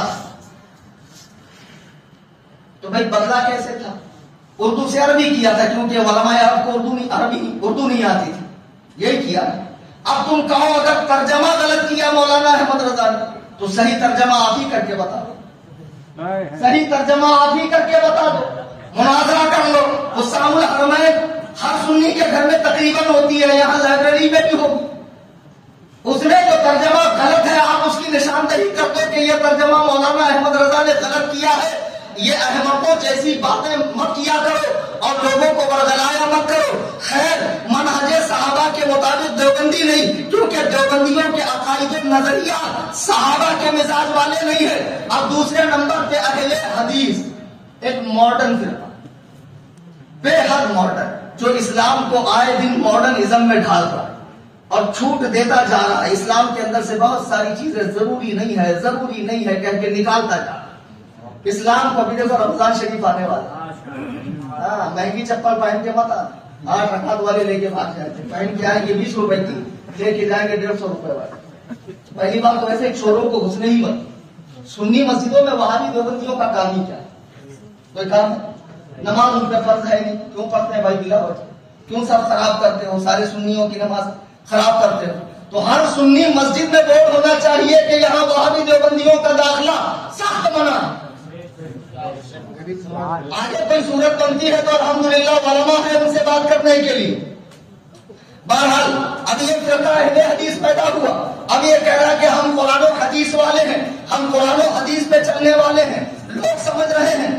تو بھائی بدلا کیسے تھا؟ اردو سے عربی کیا تھا، کیونکہ علماء عرب کو اردو نہیں عربی اردو نہیں آتی تھی، یہی کیا۔ اب تم کہو اگر ترجمہ غلط کیا مولانا احمد رضا نے، تو صحیح ترجمہ آپ ہی کر کے بتا دو، صحیح ترجمہ آپ ہی کر کے بتا دو، مناظرہ کر لو۔ حسام الحرمین ہر سنی کے گھر میں تقریباً ہوتی ہے، یہاں لائبریری میں بھی ہوگی۔ اس نے جو ترجمہ غلط ہے آپ اس کی نشاندہی کر دو کہ یہ ترجمہ مولانا احمد رضا نے غلط کیا ہے۔ یہ احمقوں جیسی باتیں مت کیا کرو اور لوگوں کو ورگلایا مت کرو۔ خیر، منہج صحابہ کے مطابق دیوبندی نہیں، کیونکہ دیوبندیوں کے عقائد نظریات صحابہ کے مزاج والے نہیں ہیں۔ اب دوسرے نمبر پہ اہل حدیث، ایک ماڈرن فرقہ، بے حد ماڈرن، جو اسلام کو آئے دن ماڈرنزم میں ڈھال رہا ہے اور چھوٹ دیتا جا رہا ہے۔ اسلام کے اندر سے بہت ساری چیزیں ضروری نہیں ہے ضروری نہیں ہے کہہ کے نکالتا جا رہا ہے۔ اسلام کو ابھی دیکھو رمضان شریف آنے والا، ہاں مہنگی چپل پہن کے مت آنا، آٹھ رکعت والے لے کے بھاگ جاتے، پہن کے آئیں گے بیس روپے کی، لے کے جائیں گے ڈیڑھ سو روپے والے۔ پہلی بات تو ایسے چوروں کو گھسنے ہی مت۔ سنی مسجدوں میں وہابی دیوبندیوں کا کام ہی کیا ہے؟ کوئی کام ہے؟ نماز ان پہ فرض ہے نہیں، کیوں پڑھتے ہیں بھائی بلا وجہ؟ کیوں سب خراب کرتے ہو؟ سارے سنیوں کی نماز خراب کرتے ہو؟ تو ہر سنی مسجد میں بورڈ ہونا چاہیے کہ یہاں وہابی دیوبندیوں کا داخلہ سخت منع۔ آگے کوئی صورت بنتی ہے تو الحمدللہ علماء ہے ان سے بات کرنے کے لیے۔ بہرحال اب یہ فرقہ اہل حدیث پیدا ہوا، اب یہ کہہ رہا کہ ہم قرآن و حدیث والے ہیں، ہم قرآن و حدیث پہ چلنے والے ہیں۔ لوگ سمجھ رہے ہیں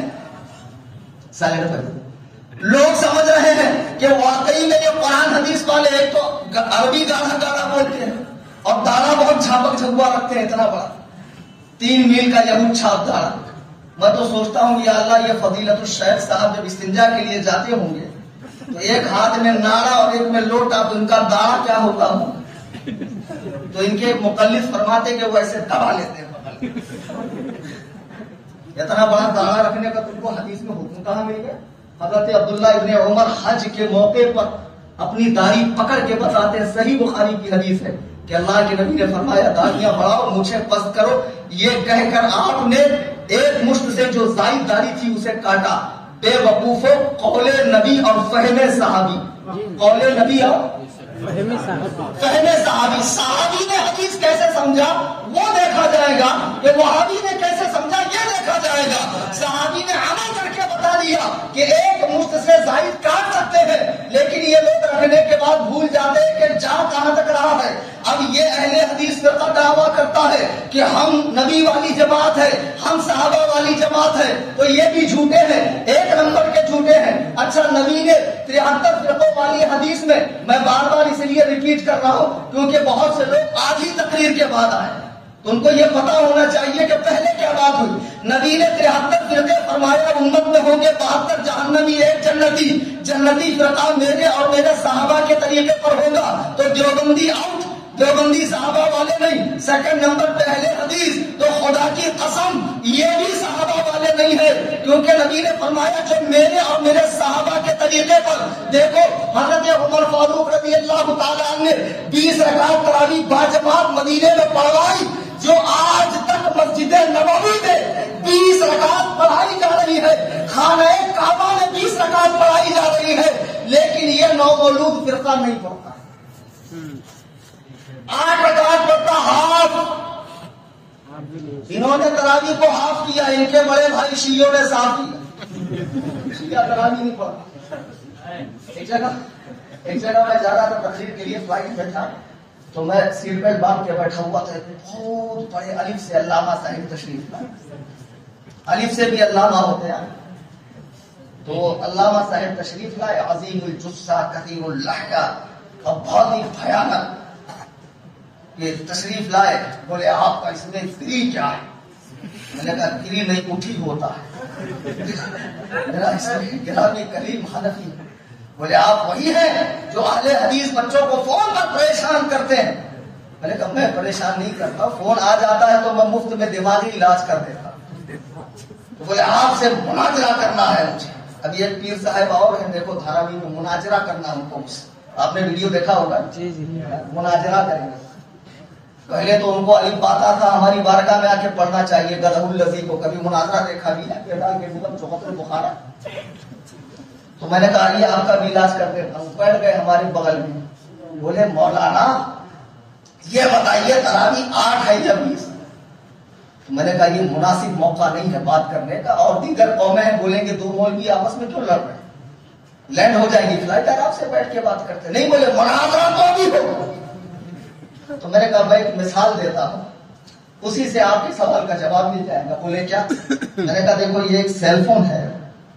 لوگ سمجھ رہے ہیں کہ واقعی میں یہ قرآن حدیث والے ایک تو عربی گانا گانا بولتے ہیں اور داڑھا بہت جھاپک جھگوا رکھتے ہیں، اتنا بڑا تین میل کا یہود چھاپ داڑھا۔ میں تو سوچتا ہوں یا اللہ، یہ فضیلت الشیخ صاحب جب استنجا کے لیے جاتے ہوں گے تو ایک ہاتھ میں ناڑا اور ایک میں لوٹا، تو ان کا داڑھا کیا ہوتا ہوں؟ تو ان کے مقلد فرماتے کہ وہ ایسے دبا لیتے ہیں۔ اتنا بڑا داڑھا رکھنے کا تم کو حدیث میں حکم کہاں مل گیا؟ حضرت عبداللہ ابن عمر حج کے موقع پر اپنی داڑھی پکڑ کے بتاتے ہیں، صحیح بخاری کی حدیث ہے کہ اللہ کے نبی نے فرمایا داڑھیاں بڑھاؤ، مجھے پست کرو۔ یہ کہہ کر آپ نے ایک مشت سے جو زائد داڑھی تھی اسے کاٹا، بے وقوفوں قول نبی اور فہم صحابی، قول نبی اور فہم صحابی، صحابی نے حدیث کیسے سمجھا وہ دیکھا جائے گا، کہ وہابی نے کیسے سمجھا یہ دیکھا جائے گا۔ صحابی نے عمل کر کے بتا دیا کہ ایک مشت سے زائد کاٹ سکتے ہیں، لیکن یہ لوگ رکھنے کے بعد بھول جاتے ہیں کہ جا کہاں تک رہا ہے۔ اب یہ اہل حدیث فرقہ دعویٰ کرتا ہے کہ ہم نبی والی جماعت ہے، ہم صحابہ والی جماعت ہے، تو یہ بھی جھوٹے ہیں، ایک نمبر کے جھوٹے ہیں۔ اچھا، نبی نے تہتر فرقوں والی حدیث میں، میں بار بار اس لیے ریپیٹ کر رہا ہوں کیونکہ بہت سے لوگ آج ہی تقریر کے بعد آئے، تو ان کو یہ پتا ہونا چاہیے کہ پہلے کیا بات ہوئی۔ نبی نے تہتر فرقے فرمایا، امت میں ہوں گے بہتر جہنمی، ایک جنتی۔ جنتی فرقہ میرے اور میرے صحابہ کے طریقے پر ہوگا، تو دیوبندی آؤٹ، دیوبندی صحابہ والے نہیں۔ سیکنڈ نمبر پہ اہل حدیث، تو خدا کی قسم یہ بھی صحابہ والے نہیں ہے، کیونکہ نبی نے فرمایا جو میرے اور میرے صحابہ کے طریقے پر، دیکھو حضرت عمر فاروق رضی اللہ تعالیٰ عنہ نے بیس رکعت تراویح باجماعت مدینے میں پڑھوائی، جو آج تک مسجد نبوی میں بیس رکعت پڑھائی جا رہی ہے، خانہ کعبہ میں بیس رکعت پڑھائی جا رہی ہے، لیکن یہ نو مولود فرقہ نہیں پڑھتا، آٹھ رکعت پڑھتا ہاف۔ انہوں نے تراویح کو ہاف کیا، ان کے بڑے بھائی شیعوں نے صاف کیا، شیعہ تراویح نہیں پڑھتا۔ ایک جگہ ایک جگہ میں جا رہا تھا تقریر کے لیے، فلائٹ میں تھا، تو میں سیٹ بیلٹ باندھ کے بیٹھا ہوا تھا، بہت بڑے الف سے علامہ صاحب تشریف لائے، الف سے بھی علامہ ہوتے ہیں، تو علامہ صاحب تشریف لائے، عظیم الجثہ کثیر اللحیہ، اور بہت ہی بھیانک یہ تشریف لائے۔ بولے آپ کا اس میں فری کیا ہے؟ میں نے کہا فری نہیں اٹھی ہوتا ہے، میرا اس میں گرامی کریم حنفی۔ بولے آپ وہی ہیں جو اہل حدیث بچوں کو فون پر پریشان کرتے ہیں؟ میں نے کہا میں پریشان نہیں کرتا، فون آ جاتا ہے تو میں مفت میں دماغی علاج کر دیتا۔ تو بولے آپ سے مناظرہ کرنا ہے مجھے۔ ابھی ایک پیر صاحب اور ہیں، دیکھو دھاراوی میں مناظرہ کرنا ان کو، آپ نے ویڈیو دیکھا ہوگا، مناظرہ کریں گے۔ پہلے تو ان کو علم پاتا تھا، ہماری بارگاہ میں آ کے پڑھنا چاہیے گدہ الذی کو، کبھی مناظرہ دیکھا بھی ہے، پیٹال کے مطلب چوہتر بخارا۔ تو میں نے کہا یہ آپ کا بھی علاج کر دیتا ہوں۔ بیٹھ گئے ہمارے بغل میں، بولے مولانا یہ بتائیے تراویح آٹھ ہے یا بیس؟ تو میں نے کہا یہ مناسب موقع نہیں ہے بات کرنے کا، اور دیگر قومیں ہیں بولیں گے دو مولوی آپس میں کیوں لڑ رہے ہیں، لینڈ ہو جائے گی فلائٹ، آرام سے بیٹھ کے بات کرتے نہیں۔ بولے مناظرہ تو بھی ہو۔ تو میں نے کہا میں ایک مثال دیتا ہوں، اسی سے آپ کے سوال کا جواب مل جائے گا۔ بولے کیا؟ میں نے کہا دیکھو یہ ایک سیل فون ہے،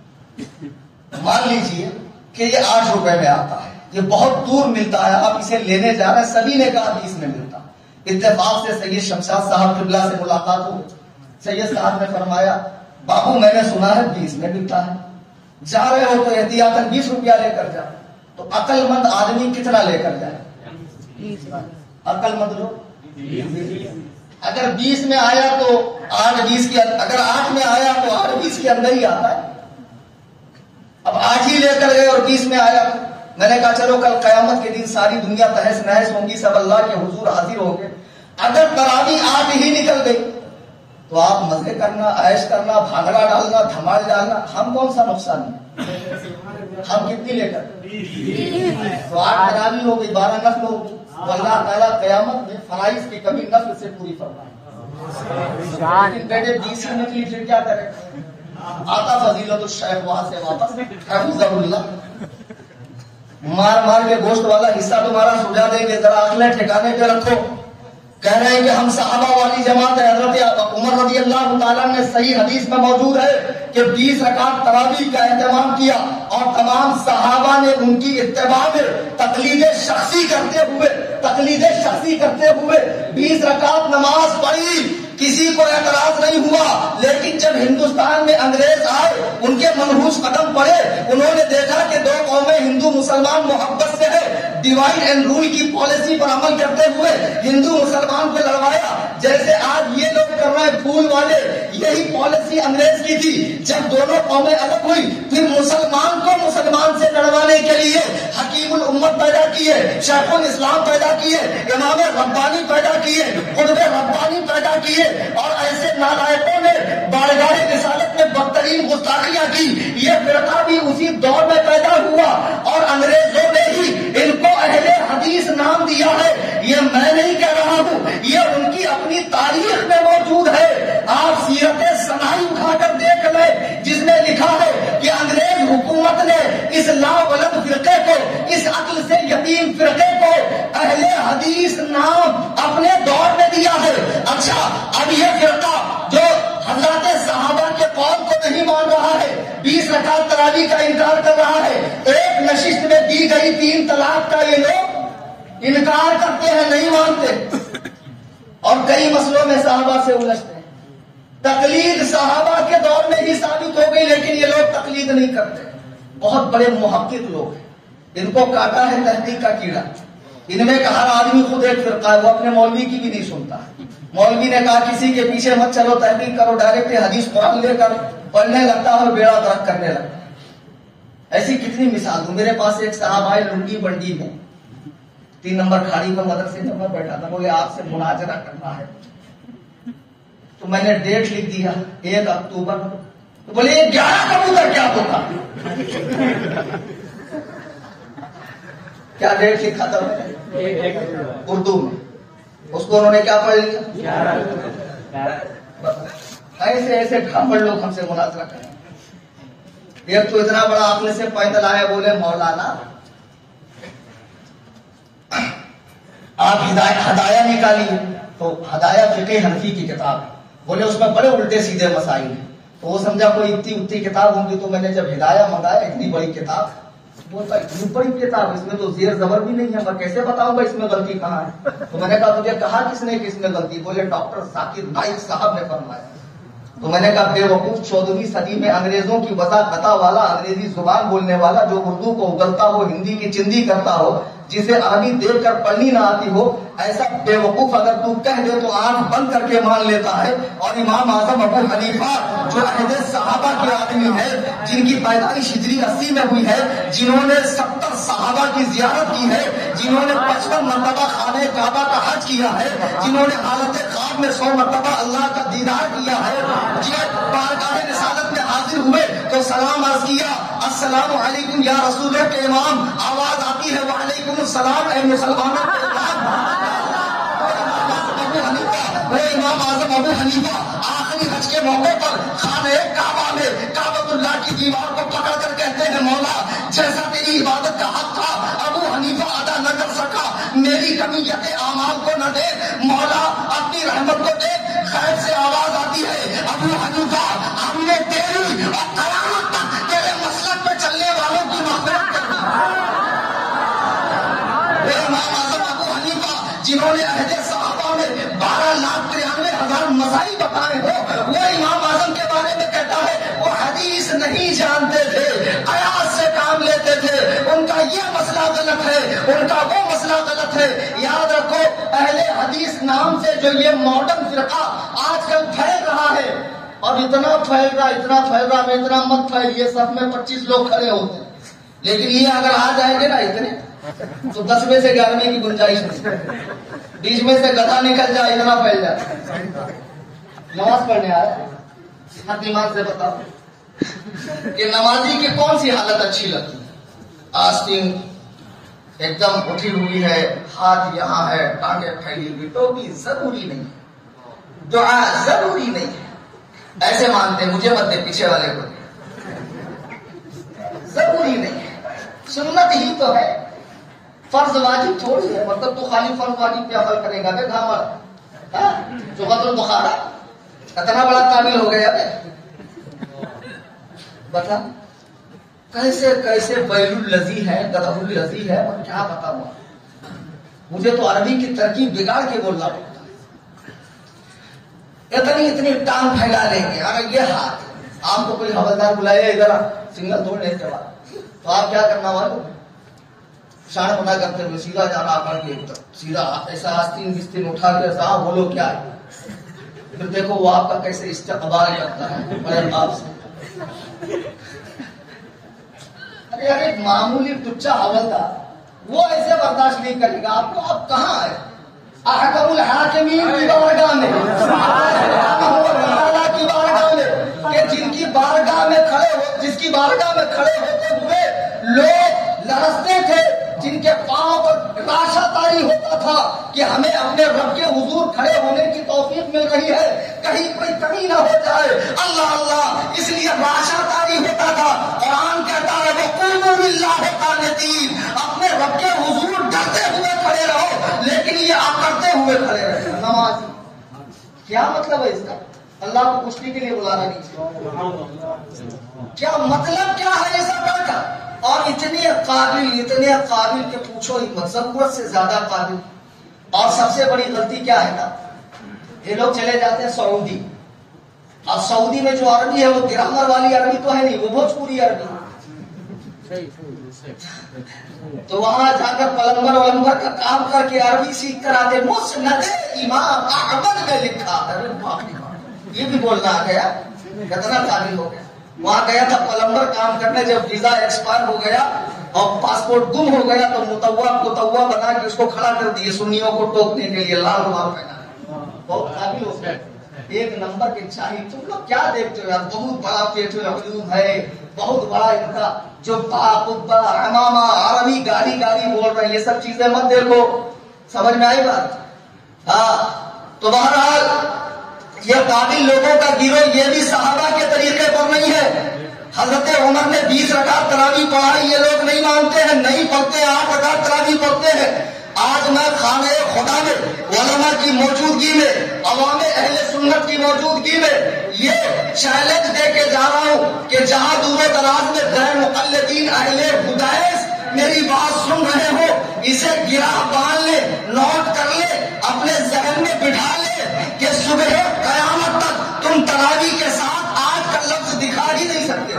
مان لیجئے کہ یہ آٹھ روپے میں آتا ہے، یہ بہت دور ملتا ہے، آپ اسے لینے جا رہے ہیں، سبھی نے کہا بیس میں ملتا۔ اتفاق سے سید شمشاد صاحب قبلہ سے ملاقات ہوئی، سید صاحب نے فرمایا بابو میں نے سنا ہے بیس میں ملتا ہے، جا رہے ہو تو احتیاطاً بیس روپیہ لے کر جاؤ۔ تو عقل مند آدمی کتنا لے کر جائے؟ عقل مند لوگ اگر بیس میں آیا تو آٹھ بیس کے، اگر آٹھ میں آیا تو آٹھ بیس کے اندر ہی آتا ہے۔ اب آج ہی لے کر گئے اور بیس میں آیا، میں نے کہا چلو کل قیامت کے دن ساری دنیا تہس نہس ہوں گی، سب اللہ کے حضور حاضر ہوں گے، اگر تراویح آٹھ ہی نکل گئی تو آپ مزے کرنا، عیش کرنا، بھانگڑا ڈالنا، دھمال ڈالنا، ہم کون سا نقصان ہے؟ ہم کتنی لے کر تو آٹھ تراویح ہو گئی، بارہ نفل ہو گئی، تو اللہ تعالیٰ قیامت میں فرائض کی کمی نفل سے پوری فرمائے۔ لیکن بیٹے بیس ہی نکلی پھر کیا کریں؟ آتا فضیلت الشیخ وہاں سے واپس حفظہ اللہ، مار مار کے گوشت والا حصہ تمہارا سجا دیں گے، ذرا عقلیں ٹھکانے پہ رکھو۔ کہہ رہے ہیں کہ ہم صحابہ والی جماعت ہے، حضرت عمر رضی اللہ تعالیٰ نے صحیح حدیث میں موجود ہے کہ بیس رکعت تراویح کا اہتمام کیا، اور تمام صحابہ نے ان کی اتباع میں تقلید شخصی کرتے ہوئے تقلید شخصی کرتے ہوئے بیس رکعت نماز پڑھی، کسی کو اعتراض نہیں ہوا۔ لیکن جب ہندوستان میں انگریز آئے، ان کے منحوس قدم پڑے، انہوں نے دیکھا کہ دو قومیں ہندو مسلمان محبت سے ہے، ڈیوائڈ اینڈ رول کی پالیسی پر عمل کرتے ہوئے ہندو مسلمان کو لڑوایا، جیسے آج یہ لوگ کر رہے ہیں پھول والے، یہی پالیسی انگریز کی تھی۔ جب دونوں قومیں الگ ہوئی، پھر مسلمان کو مسلمان سے لڑوانے کے لیے حکیم الامت امت پیدا کیے, شیخ الاسلام پیدا کیے, امام ربانی پیدا کیے, قطب ربانی پیدا کیے, اور ایسے نالائقوں نے بارگاہ رسالت میں بدترین گستاخیاں کی. یہ فرقہ بھی اسی دور میں پیدا ہوا اور انگریزوں نے ہی ان کو اہل حدیث نام دیا ہے. یہ میں نہیں کہہ رہا ہوں, یہ ان کی اپنی تاریخ میں موجود ہے. آپ سیرت سنائی اٹھا کر دیکھ لیں جس میں لکھا ہے کہ انگریز حکومت نے اس لاولد فرقے کو, اس عقل سے یتیم فرقے کو اہل حدیث نام اپنے دور میں دیا ہے. اچھا, اب یہ فرقہ جو حضرات صحابہ کے قول کو نہیں مان رہا ہے, بیس رکعت تراویح کا انکار کر رہا ہے, ایک نشست میں دی گئی تین طلاق کا یہ لوگ انکار کرتے ہیں, نہیں مانتے, اور کئی مسئلوں میں صحابہ سے الجھتے ہیں. تقلید صحابہ کے دور میں ہی ثابت ہو گئی, لیکن یہ لوگ تقلید نہیں کرتے. بہت بڑے محقق لوگ ہیں, ان کو کاٹا ہے تحقیق کا کیڑا. ان میں کا ہر آدمی خود ایک فرقہ ہے, وہ اپنے مولوی کی بھی نہیں سنتا. مولوی نے کہا کسی کے پیچھے مت چلو, تحقیق کرو, ڈائریکٹ حدیث قرآن لے کر پڑھنے لگتا ہے اور بیڑا غرق کرنے لگتا ہے. ایسی کتنی مثال دوں. میرے پاس ایک صاحب آئے لنڈی بنڈی میں, تین نمبر کھاڑی پر مدرسے میں میں بیٹھا تھا. بولے آپ سے مناظرہ کرنا ہے. تو میں نے ڈیٹ لکھ دیا ایک اکتوبر. تو بولے گیارہ کبوتر کیا ہوتا, کیا ڈیٹ لکھا تھا اردو میں, اس کو انہوں نے کیا پڑھ لیا. ایسے ایسے ڈھامڑ لوگ ہم سے مناظرہ کریں. ایک تو اتنا بڑا اپنے سے پیدل آیا, بولے مولانا آپ ہدایہ نکالیے. تو ہدایہ فقہ حنفی کی کتاب ہے. بولے اس میں بڑے الٹے سیدھے مسائل ہیں. تو وہ سمجھا کوئی اتنی اتنی کتاب ہوں گی. تو میں نے جب ہدایہ منگایا, اتنی بڑی کتاب, بولتا اتنی بڑی کتاب, اس میں تو زیر زبر بھی نہیں ہے, میں کیسے بتاؤں گا اس میں غلطی کہاں ہے. تو میں نے کہا تجھے کہا کس نے کہ اس میں غلطی. بولے ڈاکٹر ذاکر نائک صاحب نے فرمایا. تو میں نے کہا بے وقوف, چودہویں صدی میں انگریزوں کی وضع قطع والا, انگریزی زبان بولنے والا, جو اردو کو اگلتا ہو, ہندی کی چندی کرتا ہو, جسے عربی دیکھ کر پڑھنی نہ آتی ہو, ایسا بے وقوف اگر تو کہہ دے تو آنکھ بند کر کے مان لیتا ہے. اور امام اعظم ابو حنیفہ جو عہد صحابہ کے آدمی ہے, جن کی پیدائش ہجری اسی میں ہوئی ہے, جنہوں نے ستر صحابہ کی زیارت کی ہے, جنہوں نے پچپن مرتبہ خانہ کعبہ کا حج کیا ہے, جنہوں نے حالت خواب میں سو مرتبہ اللہ کا دیدار کیا ہے, جنہیں بارگاہ رسالت میں حاضر ہوئے تو سلام عرض کیا, السلام علیکم یا رسول کے امام. آواز آتی ہے وعلیکم السلام اے مسلمانوں کے امام. وہ امام اعظم ابو حنیفہ آخری حج کے موقع پر خانہ کعبہ میں کعبۃ اللہ کی دیوار کو پکڑ کر کہتے ہیں, مولا جیسا تیری عبادت کا حق تھا ابو حنیفہ ادا نہ کر سکا, میری کمیت اعمال کو نہ دے, مولا اپنی رحمت کو دے. خیر سے آواز آتی ہے, ابو حنیفہ ہم نے تیری اور قیامت تک تیرے مسلک پہ چلنے والوں کی مغفرت کر دی. امام اعظم ابو حنیفہ جنہوں نے عہد صحابہ میں بارہ لاکھ ترانوے ہزار مسائل بتائے ہو, وہ امام اعظم کے بارے میں کہتا ہے وہ حدیث نہیں جانتے تھے, قیاس سے کام لیتے تھے, ان کا یہ مسئلہ غلط ہے, ان کا وہ مسئلہ غلط ہے. یاد رکھو, اہل حدیث نام سے جو یہ ماڈرن فرقہ آج کل پھیل رہا ہے, اور اتنا پھیل رہا اتنا پھیل رہا میں اتنا مت پھیل, یہ سب میں پچیس لوگ کھڑے ہوتے ہیں, لیکن یہ اگر آ جائیں گے نا اتنے, تو دس میں سے گیارہویں کی گنجائش نہیں, بیچ میں سے گدھا نکل جائے, اتنا پھیل جائے. نماز پڑھنے آئے, ہر دماغ سے بتاؤ کہ نمازی کی کون سی حالت اچھی لگتی ہے. آستین ایک دم اٹھی ہوئی ہے, ہاتھ یہاں ہے, ٹانگیں پھیلی ہوئی, ٹوپی ضروری نہیں ہے, دعا ضروری نہیں ہے, ایسے مانتے مجھے مت دے, پیچھے والے کو ضروری نہیں ہے, سنت ہی تو ہے, فرض واجب تھوڑی ہے. مطلب تو خالی فرض واجب پہ عمل کرے گا کہ گھامر جو قدر بخارا اتنا بڑا قابل ہو گیا. بتا کیسے کیسے بیل الذی ہے, گدہ الذی ہے, اور کیا بتاؤں, مجھے تو عربی کی ترکیب بگاڑ کے بولنا پڑتا ہے. اتنی اتنی ٹانگ پھیلا لیں گے. اگر یہ ہاتھ آپ کو کوئی حوالدار بلائے ادھر سنگل توڑنے کے بعد, تو آپ کیا کرنا والے, شان بنا کرتے ہوئے سیدھا جانا آکر کے سیدھا ایسا آستین بستین اٹھا کے صاحب بولو کیا ہے, پھر دیکھو وہ آپ کا کیسے استقبال کرتا ہے بڑے آپ سے. ارے یار ایک معمولی ٹچا حوالدار وہ ایسے برداشت نہیں کرے گا آپ کو. آپ کہاں ہے احکم الحاکمین کی بارگاہ میں, کی بارگاہ میں, کہ جن کی بارگاہ میں کھڑے ہو جس کی بارگاہ میں کھڑے ہوتے ہوئے لوگ لرزتے تھے, جن کے پاؤں پر راشا تاری ہوتا تھا کہ ہمیں اپنے رب کے حضور کھڑے ہونے کی توفیق مل رہی ہے, کہیں کوئی کمی نہ ہو جائے. اللہ اللہ, اس لیے راشا تاری ہوتا تھا. قرآن کہتا ہے وقوموا للہ قانتین, اپنے رب کے حضور ڈرتے ہوئے کھڑے رہو, لیکن یہ آپ کرتے ہوئے کھڑے رہے. نماز کیا مطلب ہے اس کا؟ اللہ کو پوچھنے کے لیے بلانا نہیں, کیا مطلب کیا ہے ایسا پڑھ کر؟ اور اتنے قابل اتنے قابل کہ پوچھو ہی مت, ضرورت سے زیادہ قابل. اور سب سے بڑی غلطی کیا ہے نا, یہ لوگ چلے جاتے ہیں سعودی. اب سعودی میں جو عربی ہے وہ گرامر والی عربی تو ہے نہیں, وہ بھوجپوری عربی. تو وہاں جا کر پلمبر ولمبر کا کام کر کے عربی سیکھ کر آتے. مسند امام احمد میں لکھا, یہ بھی بولنا آ گیا, کتنا قابل ہو گیا. وہاں گیا تھا پلمبر کام کرنے, جب ویزا ایکسپائر ہو گیا اور پاسپورٹ گم ہو گیا تو متوا متوا بنا کے اس کو کھڑا کر دیے سنیوں کو ٹوکنے کے لیے, لال رومال پہنا. بہت قابل ہو گیا, ایک نمبر کے چاہیے. تم لوگ کیا دیکھتے ہو یار, بہت بڑا پیٹ العلوم ہے, بہت بڑا ان کا جو پاپا امامہ عربی گاڑی گاڑی بول رہے ہیں, یہ سب چیزیں مت دیکھو. سمجھ میں آئی بات؟ ہاں. تو بہرحال یہ قابل لوگوں کا گروہ یہ بھی صحابہ کے طریقے پر نہیں ہے. حضرت عمر نے بیس رکعت تراویح پڑھائی, یہ لوگ نہیں مانتے ہیں, نہیں پڑھتے, آٹھ رکعت تراویح پڑھتے ہیں. آج میں خانہ خدا میں علماء کی موجودگی میں, عوام اہل سنت کی موجودگی میں یہ چیلنج دے کے جا رہا ہوں کہ جہاں دور و دراز میں غیر مقلدین اہل ہدایت میری بات سن رہے ہو, اسے گرا باندھ لے, نوٹ کر لے, اپنے ذہن میں بٹھا لے کہ صبح قیامت تک تم تراویح کے ساتھ آج کا لفظ دکھا ہی نہیں سکتے.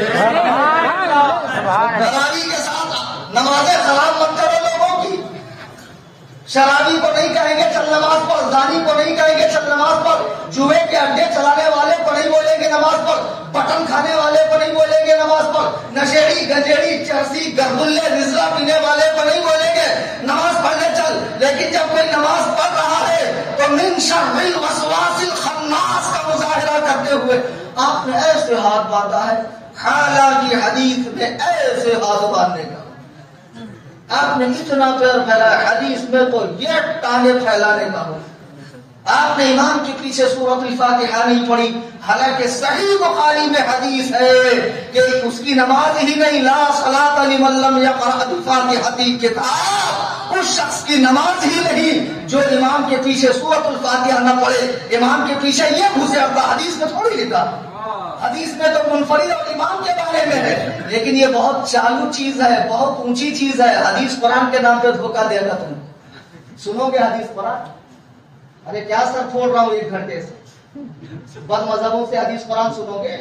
تراویح کے ساتھ نمازیں خراب مت کرو لوگوں کی. شرابی کو نہیں کہیں گے چل نماز پڑھ, زانی کو نہیں کہیں گے چل نماز پڑھ, جوئے کے اڈے چلانے والے کو نہیں بولیں گے نماز پڑھ, بٹن کھانے والے کو نہیں بولیں گے نماز پڑھ, نشیڑی گجیڑی چرسی گردلے رزلا پینے والے کو نہیں بولیں گے نماز پڑھنے چل. لیکن جب کوئی نماز پڑھ رہا ہے تو من شر الوسواس الخناس کا مظاہرہ کرتے ہوئے آپ نے ایسے ہاتھ باندھا ہے, حالانکہ حدیث میں ایسے ہاتھ باندھنے کا آپ نے اتنا پیر پھیلایا, حدیث میں تو یہ ٹانگیں پھیلانے کا ہو. آپ نے امام کے پیچھے سورۃ الفاتحہ نہیں پڑھی, حالانکہ صحیح بخاری میں حدیث ہے کہ اس کی نماز ہی نہیں, لا صلاۃ لمن لم یقرأ بفاتحۃ الکتاب, اس شخص کی نماز ہی نہیں جو امام کے پیچھے سورۃ الفاتحہ نہ پڑھے. امام کے پیچھے یہ گھسے اپنا, حدیث میں تھوڑی لکھا, حدیث میں تو منفرد اور امام کے بارے میں ہے. لیکن یہ بہت چالو چیز ہے, بہت اونچی چیز ہے. حدیث قرآن کے نام پہ دھوکہ دے گا تم. سنو گے حدیث قرآن؟ ارے کیا سر پھوڑ رہا ہوں ایک گھنٹے سے, بد مذہبوں سے حدیث قرآن سنو گے؟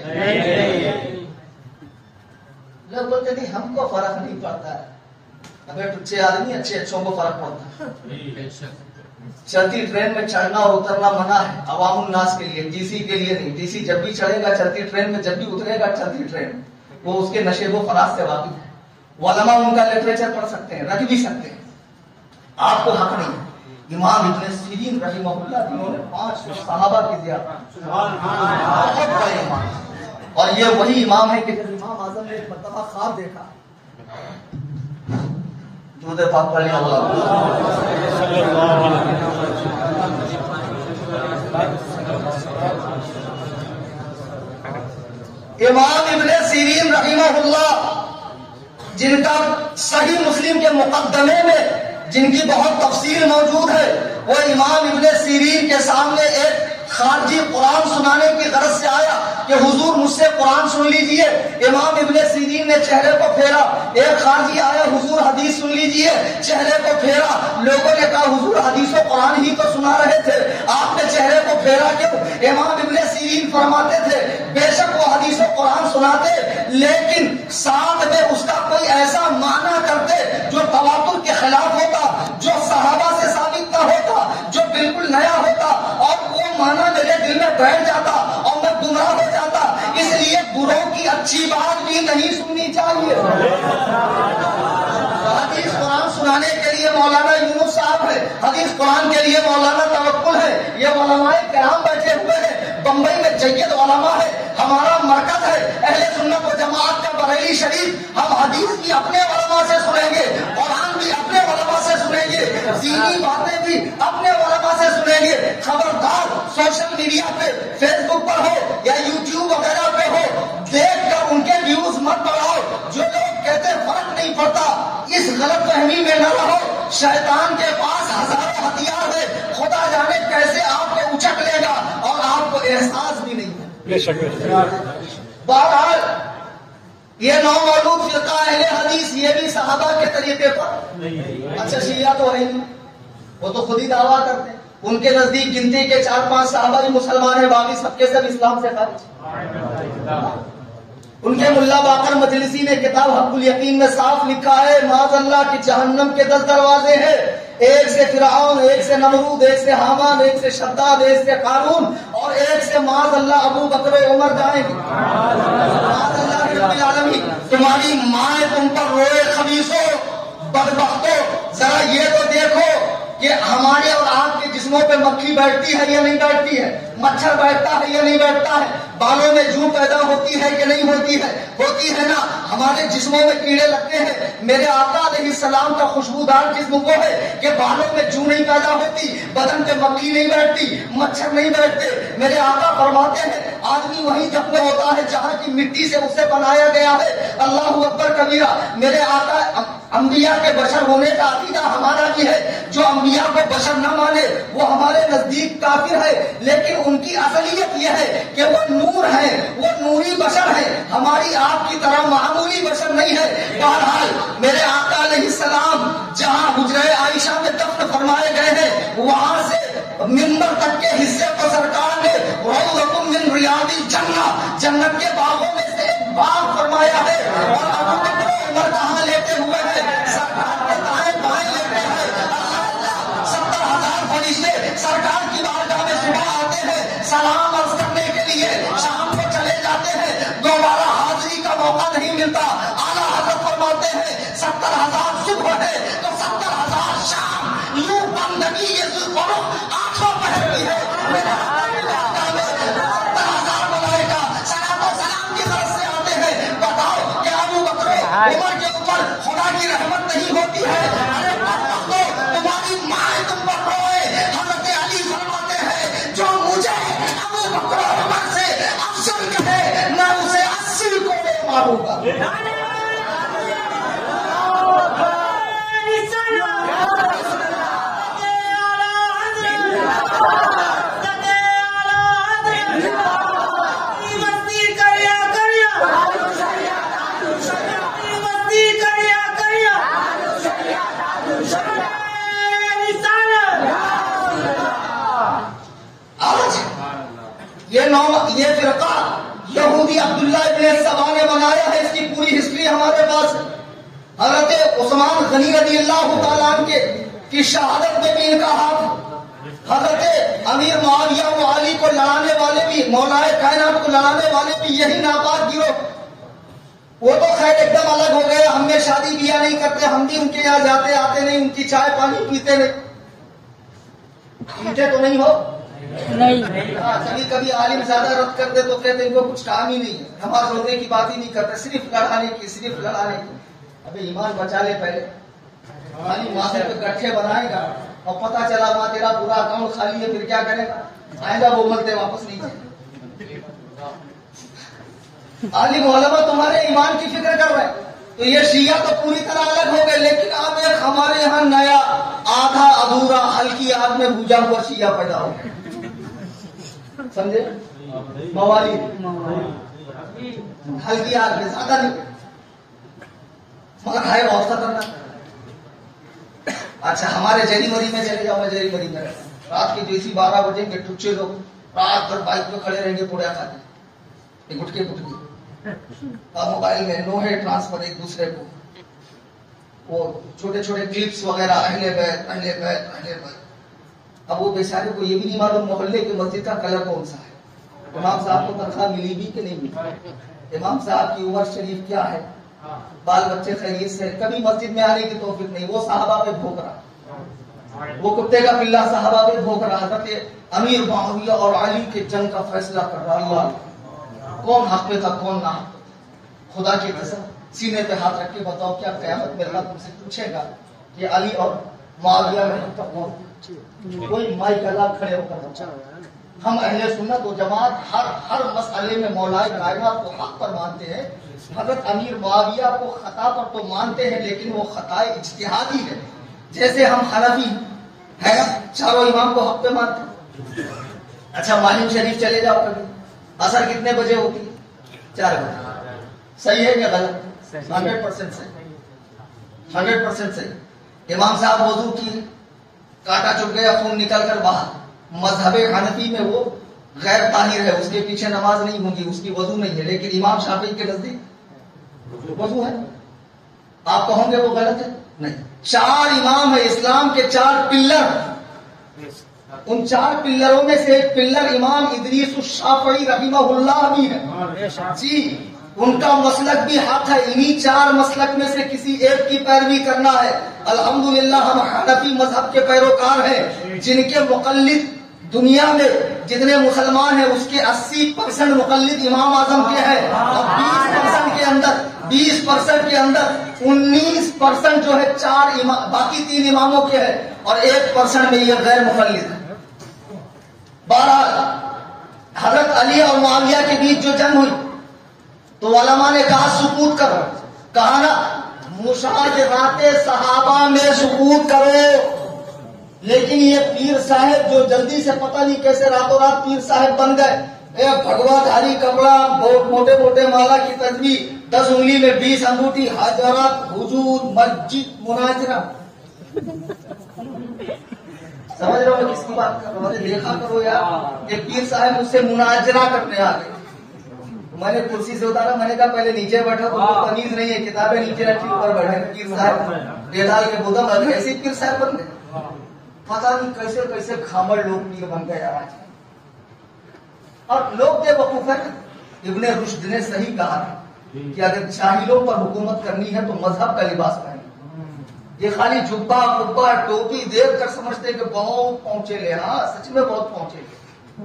لوگ بولتے نہیں ہم کو فرق نہیں پڑتا ہے. اگر اچھے آدمی اچھے اچھوں کو فرق پڑتا ہے. چلتی ٹرین میں چڑھنا اور اترنا منع ہے عوام الناس کے لیے, ڈی سی کے لیے نہیں. ڈی سی جب بھی چڑھے گا چلتی ٹرین میں, جب بھی اترے گا چلتی ٹرین, وہ اس کے نشے و فراز سے واقف ہے. علماء ان کا لٹریچر پڑھ سکتے ہیں, رکھ بھی سکتے ہیں, آپ کو حق نہیں. امام ابن سیرین رحمہ اللہ جنہوں نے پانچ صحابہ کی زیارت, بہت بڑے امام, اور یہ وہی امام ہے کہ جب امام اعظم نے ایک مرتبہ خواب دیکھا. درود پاک پڑھنے امام ابن سیرین رحمہ اللہ, جن کا صحیح مسلم کے مقدمے میں جن کی بہت تفصیل موجود ہے, وہ امام ابن سیرین کے سامنے ایک خارجی قرآن سنانے کی غرض سے آیا کہ حضور مجھ سے قرآن سن لیجئے. امام ابن سیرین نے چہرے کو پھیرا, ایک خارجی آیا, حضور حدیث سن لیجئے, چہرے کو پھیرا. لوگوں نے کہا حضور حدیث و قرآن ہی تو سنا رہے تھے, آپ نے چہرے کو پھیرا کیوں؟ امام ابن سیرین فرماتے تھے بے شک وہ حدیث و قرآن سناتے, لیکن ساتھ میں اس کا کوئی ایسا معنی کرتے جو تواتر کے خلاف ہوتا, جو صحابہ سے ثابت نہ ہوتا, جو بالکل نیا ہوتا, اور وہ معنی میرے دل میں بیٹھ جاتا اور میں گمراہ ہو جاتا. اس لیے بروں کی اچھی بات بھی نہیں سننی چاہیے. حدیث قرآن حدیث قرآن کے لیے مولانا توکل ہے. یہ علماء کرام بیٹھے ہوئے ہیں. بمبئی میں جید علماء ہے, ہمارا مرکز ہے اہل سنت و جماعت کا بریلی شریف. ہم حدیث بھی اپنے علماء سے سنیں گے, قرآن بھی اپنے علماء سے سنیں گے, دینی باتیں بھی اپنے علماء سے سنیں گے. خبردار سوشل میڈیا پہ, فیس بک پر ہو یا یوٹیوب وغیرہ پہ ہو, دیکھ کر ان کے ویوز مت بڑھاؤ. جو لوگ کہتے فرق نہیں پڑتا, اس غلط فہمی میں نہ رہو. شیطان کے پاس ہزاروں ہتھیار ہے, خدا جانے کیسے آپ کو اچک لے گا اور آپ کو احساس بھی نہیں ہے. بہرحال یہ نو مولود فرقہ اہل حدیث یہ بھی صحابہ کے طریقے پر. اچھا شیعہ تو ہے نہیں, وہ تو خود ہی دعویٰ کرتے ہیں. ان کے نزدیک گنتی کے چار پانچ صحابہ ہی مسلمان ہیں, باقی سب کے سب اسلام سے خارج. ان کے ملا باقر مجلسی نے کتاب حق الیقین میں صاف لکھا ہے, معاذ اللہ کی جہنم کے دس دروازے ہیں, ایک سے فرعون, ایک سے نمرود, ایک سے حامان, ایک سے شداد, ایک سے قارون, اور ایک سے معاذ اللہ ابو بکر عمر جائیں گے. معاذ اللہ رب العالمین. تمہاری ماں تم پر روئے خبیثو بدبختو, ذرا یہ تو دیکھو کہ ہمارے اور آپ کے جسموں پہ مکھی بیٹھتی ہے یا نہیں بیٹھتی ہے, مچھر بیٹھتا ہے یا نہیں بیٹھتا ہے, بالوں میں جوں پیدا ہوتی ہے کہ نہیں ہوتی ہے, ہوتی ہے نا. ہمارے جسموں میں کیڑے لگتے ہیں. میرے آقا علیہ السلام کا خوشبودار جسم وہ ہے کہ بالوں میں جوں نہیں پیدا ہوتی, بدن پہ مکھی نہیں بیٹھتی, مچھر نہیں بیٹھتے. میرے آقا فرماتے ہیں آدمی وہیں دفن ہوتا ہے جہاں کی مٹی سے اسے بنایا گیا ہے. اللہ اکبر کبیرہ. میرے آقا انبیاء کے بشر ہونے کا عقیدہ ہمارا بھی ہے. جو انبیاء کو بشر نہ مانے وہ ہمارے نزدیک کافر ہے, لیکن ان کی اصلیت یہ ہے کہ وہ نور ہے, وہ نوری بشر ہے, ہماری آپ کی طرح معمولی بشر نہیں ہے. بہرحال میرے آقا علیہ السلام جہاں حجرہ عائشہ میں دفن فرمائے گئے ہیں, وہاں سے منبر تک کے حصے کو سرکار نے روضۃ من ریاض الجنہ, جنت کے باغوں میں سے ایک باغ فرمایا ہے. اور ابو بکر عمر کہاں لیتے ہوئے ہیں, سرکار کے دائیں بائیں لیتے ہیں. ستر ہزار فرشتے سرکار کی بارگاہ میں صبح آتے ہیں سلام عرض کرنے کے لیے, شام کو چلے جاتے ہیں, دوبارہ حاضری کا موقع نہیں ملتا. اعلیٰ حضرت فرماتے ہیں ستر ہزار صبح ہے تو ستر ہزار شام, یوں بندگی یہ ذوالفروغ آنکھوں پہنتی ہے. ستر ہزار ملائکہ صلاۃ و سلام کی طرف سے آتے ہیں. بتاؤ کہ ابو بکر عمر کے اوپر خدا کی رحمت نہیں ہوتی ہے؟ ارے تمہاری ماں تم پر روئے. حضرت علی فرماتے ہیں جو مجھے ابو بکر عمر سے افضل کہے میں اسے اسی کوڑے ماروں گا. یہ نو یہ فرقہ یہودی عبداللہ ابن سبا نے بنایا ہے, اس کی پوری ہسٹری ہمارے پاس. حضرت عثمان غنی رضی اللہ تعالیٰ عنہ کے کی شہادت میں بھی ان کا ہاتھ. حضرت امیر معاویہ و علی کو لڑانے والے بھی, مولائے کائنات کو لڑانے والے بھی یہی ناپاک گروہ. وہ تو خیر ایک دم الگ ہو گئے, ہم میں شادی بیاہ نہیں کرتے, ہم بھی ان کے یہاں جاتے آتے نہیں, ان کی چائے پانی پیتے نہیں. پیتے تو نہیں ہو نہیں. کبھی کبھی عالم زیادہ رد کرتے تو کہتے ان کو کچھ کام ہی نہیں ہے, نماز روزے کی بات ہی نہیں کرتے, صرف لڑانے کی صرف لڑانے کی. ابھی ایمان بچا لے پہلے. خالی ماتھے پہ گٹھے بنائے گا اور پتا چلا ماں تیرا پورا اکاؤنٹ خالی ہے, پھر کیا کرے گا؟ آئندہ وہ ملتے واپس نہیں جائیں. عالم علماء تمہارے ایمان کی فکر کر رہے. تو یہ شیعہ تو پوری طرح الگ ہو گئے, لیکن اب ایک ہمارے یہاں نیا آدھا ادھورا ہلکی آگ میں بھوجا ہوا شیعہ پیدا ہو گیا. سمجھے؟ موالی ہلکی آگ میں زیادہ نہیں مگر ہے بہت خطرناک. اچھا ہمارے جری مری میں چلے جاؤ, میں جری مری میں رہتا ہوں. رات کے جیسی بارہ بجے کے ٹچے لوگ رات بھر بائک پہ کھڑے رہیں گے, پوڑیا کھاتے گٹکے گٹکے, اور موبائل میں نو ہے ٹرانسفر ایک دوسرے کو, وہ چھوٹے چھوٹے کلپس وغیرہ, اہل بیت اہل بیت اہل بیت. اب وہ بیچارے کو یہ بھی نہیں معلوم محلے کی مسجد کا کلر کون سا ہے, امام صاحب کو تنخواہ ملی بھی کہ نہیں ملی, امام صاحب کی عمر شریف کیا ہے, بال بچے خیریت سے, کبھی مسجد میں آنے کی توفیق نہیں, وہ صحابہ پہ بھوک رہا. وہ کتے کا پلا صحابہ میں بھوک رہا تھا کہ امیر معاویہ اور علی کے جنگ کا فیصلہ کر رہا اللہ کون حق پہ تھا کون نہ حق. خدا کی قسم سینے پہ ہاتھ رکھ کے بتاؤ کیا قیامت میں اللہ تم سے پوچھے گا کہ علی اور معاویہ میں تک کون؟ کوئی مائی کا لاکھ کھڑے ہو کر ہم اہل سنت و جماعت ہر ہر مسئلے میں مولا کائنات کو حق پر مانتے ہیں. حضرت امیر معاویہ کو خطا پر تو مانتے ہیں لیکن وہ خطا اجتہادی ہے. جیسے ہم حنفی ہے نا چاروں امام کو حق پہ مانتے ہیں. اچھا معلم شریف چلے جاؤ کبھی اثر کتنے بجے ہوتی ہے؟ چار بجے. صحیح ہے یا غلط؟ ہنڈریڈ پرسینٹ صحیح ہنڈریڈ پرسینٹ صحیح. امام صاحب وضو کی کاٹا چپ گیا خون نکل کر باہر. مذہب حنفی میں وہ غیر طاہر ہے اس کے پیچھے نماز نہیں ہوگی اس کی وضو نہیں ہے. لیکن امام شافعی کے نزدیک وضو ہے. آپ کہوں گے وہ غلط ہے؟ نہیں. چار امام ہے اسلام کے چار پلر. ان چار پلروں میں سے ایک پلر امام ادریس الشافعی رحمہ اللہ بھی ہے جی. ان کا مسلک بھی حق ہے. انہی چار مسلک میں سے کسی ایک کی پیروی کرنا ہے. الحمدللہ ہم حنفی مذہب کے پیروکار ہیں جن کے مقلد دنیا میں جتنے مسلمان ہیں اس کے اسی پرسنٹ مقلد امام اعظم کے ہیں اور بیس پرسنٹ کے اندر بیس پرسنٹ کے اندر انیس پرسنٹ جو ہے چار امام باقی تین اماموں کے ہیں اور ایک پرسنٹ میں یہ غیر مقلد ہے. بہرحال حضرت علی اور معاویہ کے بیچ جو جنگ ہوئی تو علماء نے کہا سکوت کرو. کہا نا مشاجرات صحابہ میں سکوت کرو. لیکن یہ پیر صاحب جو جلدی سے پتہ نہیں کیسے راتوں رات پیر صاحب بن گئے. ایک بھگوا دھاری کپڑا موٹے موٹے مالا کی تسبیح دس انگلی میں بیس انگوٹھی حجرات حضور مسجد مناظرہ. سمجھ رہے ہو میں کس کی بات کر رہا ہوں؟ دیکھا کرو یار ایک پیر صاحب مجھ سے مناظرہ کرنے آ گئے. میں نے کرسی سے اتارا. میں نے کہا پہلے نیچے بیٹھا تو تمیز نہیں ہے کتابیں نیچے رکھی اوپر بیٹھے. پیر صاحب بیدال کے بدم لگے ایسے پیر صاحب بن گئے. پتا نہیں کیسے کیسے کھامڑ لوگ پیر بن گئے آج. اور لوگ بے وقوف ہیں. ابن رشد نے صحیح کہا کہ اگر جاہلوں پر حکومت کرنی ہے تو مذہب کا لباس پہنے. یہ خالی جبا کبا ٹوپی دیکھ کر سمجھتے کہ بہت پہنچے لے. ہاں سچ میں بہت پہنچے لے.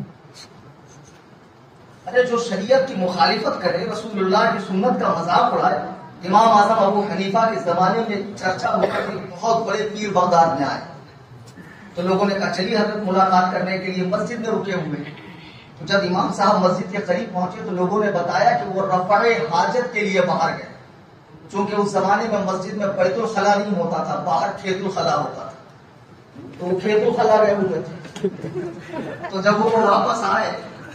ارے جو شریعت کی مخالفت کرے رسول اللہ کی سنت کا مذاق اڑائے. امام اعظم ابو حنیفہ کے زمانے میں چرچا ہو کر بہت بڑے پیر بغداد میں آئے تو لوگوں نے کہا چلیے حضرت ملاقات کرنے کے لیے مسجد میں رکے ہوئے. تو جب امام صاحب مسجد کے قریب پہنچے تو لوگوں نے بتایا کہ وہ رفع حاجت کے لیے باہر گئے. چونکہ اس زمانے میں مسجد میں بیت الخلا نہیں ہوتا تھا باہر کھیت الخلا ہوتا تھا. تو وہ کھیت الخلا گئے ہوئے تھے. تو جب وہ واپس آئے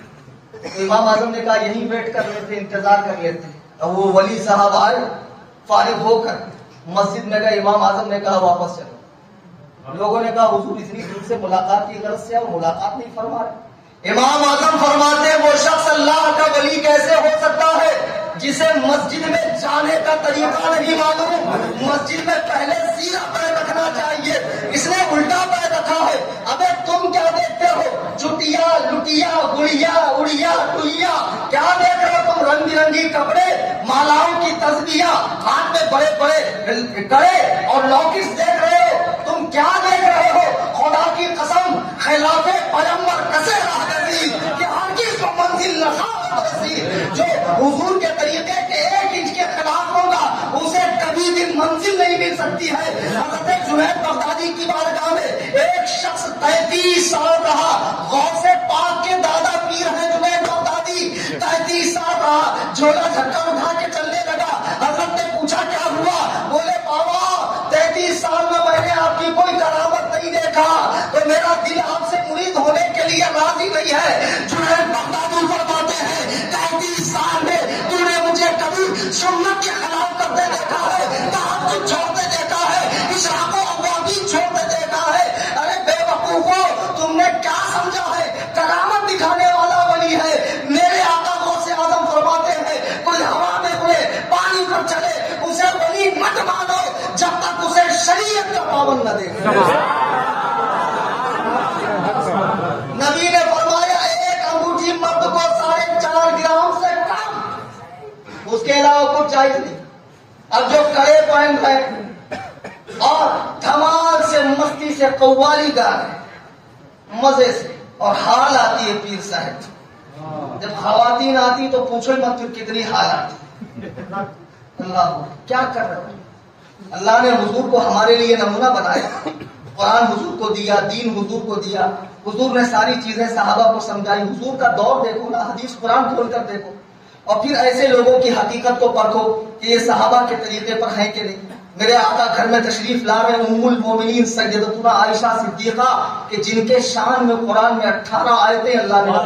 تو امام اعظم نے کہا یہیں ویٹ کر لیتے انتظار کر لیتے. اب وہ ولی صاحب آئے فارغ ہو کر مسجد میں گئے. امام اعظم نے کہا واپس چلو. لوگوں نے کہا حضور اتنی دور سے ملاقات کی غرض سے اور ملاقات نہیں فرما رہے. امام اعظم فرماتے ہیں وہ شخص اللہ کا ولی کیسے ہو سکتا ہے جسے مسجد میں جانے کا طریقہ نہیں معلوم. مسجد میں پہلے سیدھا پیر رکھنا چاہیے. اس نے الٹا پیر رکھا ہے. ابے تم کیا دیکھتے ہو؟ چٹیا لٹیا گڑیا اڑیا ٹویا کیا دیکھ رہے ہو تم؟ رنگ برنگی کپڑے مالاؤں کی تسبیحاں ہاتھ میں بڑے بڑے کڑے اور لاکٹس دیکھ رہے ہو. تم کیا دیکھ رہے ہو؟ خدا کی قسم خلاف پیغمبر کسے راہ دے کہ ہر چیز کو منزل لکھا جو حضور کے طریقے کے ایک انچ کے خلاف ہوگا اسے کبھی بھی منزل نہیں مل سکتی ہے. حضرت جنید بغدادی کی بارگاہ میں ایک شخص تینتیس سال رہا. غوث پاک کے دادا پیر ہیں جنید بغدادی. تینتیس سال رہا جھولا جھٹکا اٹھا کے چلنے لگا. حضرت نے پوچھا کیا ہوا؟ بولے بابا تینتیس سال میں میں نے آپ کی کوئی کرامت نہیں دیکھا تو میرا دل آپ سے مرید ہونے کے لیے راضی نہیں ہے. جنید بغدادی فرماتے ہیں تینتیس سال میں تو نے مجھے کبھی سنت کے خلاف کرتے دیکھا ہے؟ تحجد چھوڑتے دیکھا ہے؟ اشراق و اوابی چھوڑتے دیکھا ہے؟ ارے بے وقوفو تم نے کیا سمجھا ہے؟ کرامت دکھانے والا ولی ہے. میرے آقا غوث اعظم فرماتے ہیں کوئی ہوا میں اڑے پانی پر چلے اسے ولی مت مانو جب تک اسے شریعت کا پابند نہ دیکھے. نبی نے فرمایا ایک انگوٹھی مرد کو ساڑھے چار گرام سے کم اس کے علاوہ کچھ چاہیے نہیں. اب جو کڑے پہن رہے اور دھمال سے مستی سے से कव्वाली गा रहे मजे से, और हाल आती है पीर साहब। जब खवातीन आती तो पूछो मत फिर कितनी हाल आती। अल्लाह क्या कर रहे हो? अल्लाह ने हुजूर को हमारे लिए नमूना बनाया, कुरान हुजूर को दिया, दीन हुजूर को दिया, हुजूर ने सारी चीजें सहाबा को समझाई। हुजूर का दौर देखो ना, हदीस कुरान खोलकर देखो, और फिर ऐसे लोगों की हकीकत को परखो कि ये सहाबा के तरीके पर हैं कि नहीं। मेरे आका घर में तशरीफ ला रहे उम्मुल मोमिनीन सैयदतुना आयशा सिद्दीका कि जिनके शान में कुरान में अठारह आयतें अल्लाह ने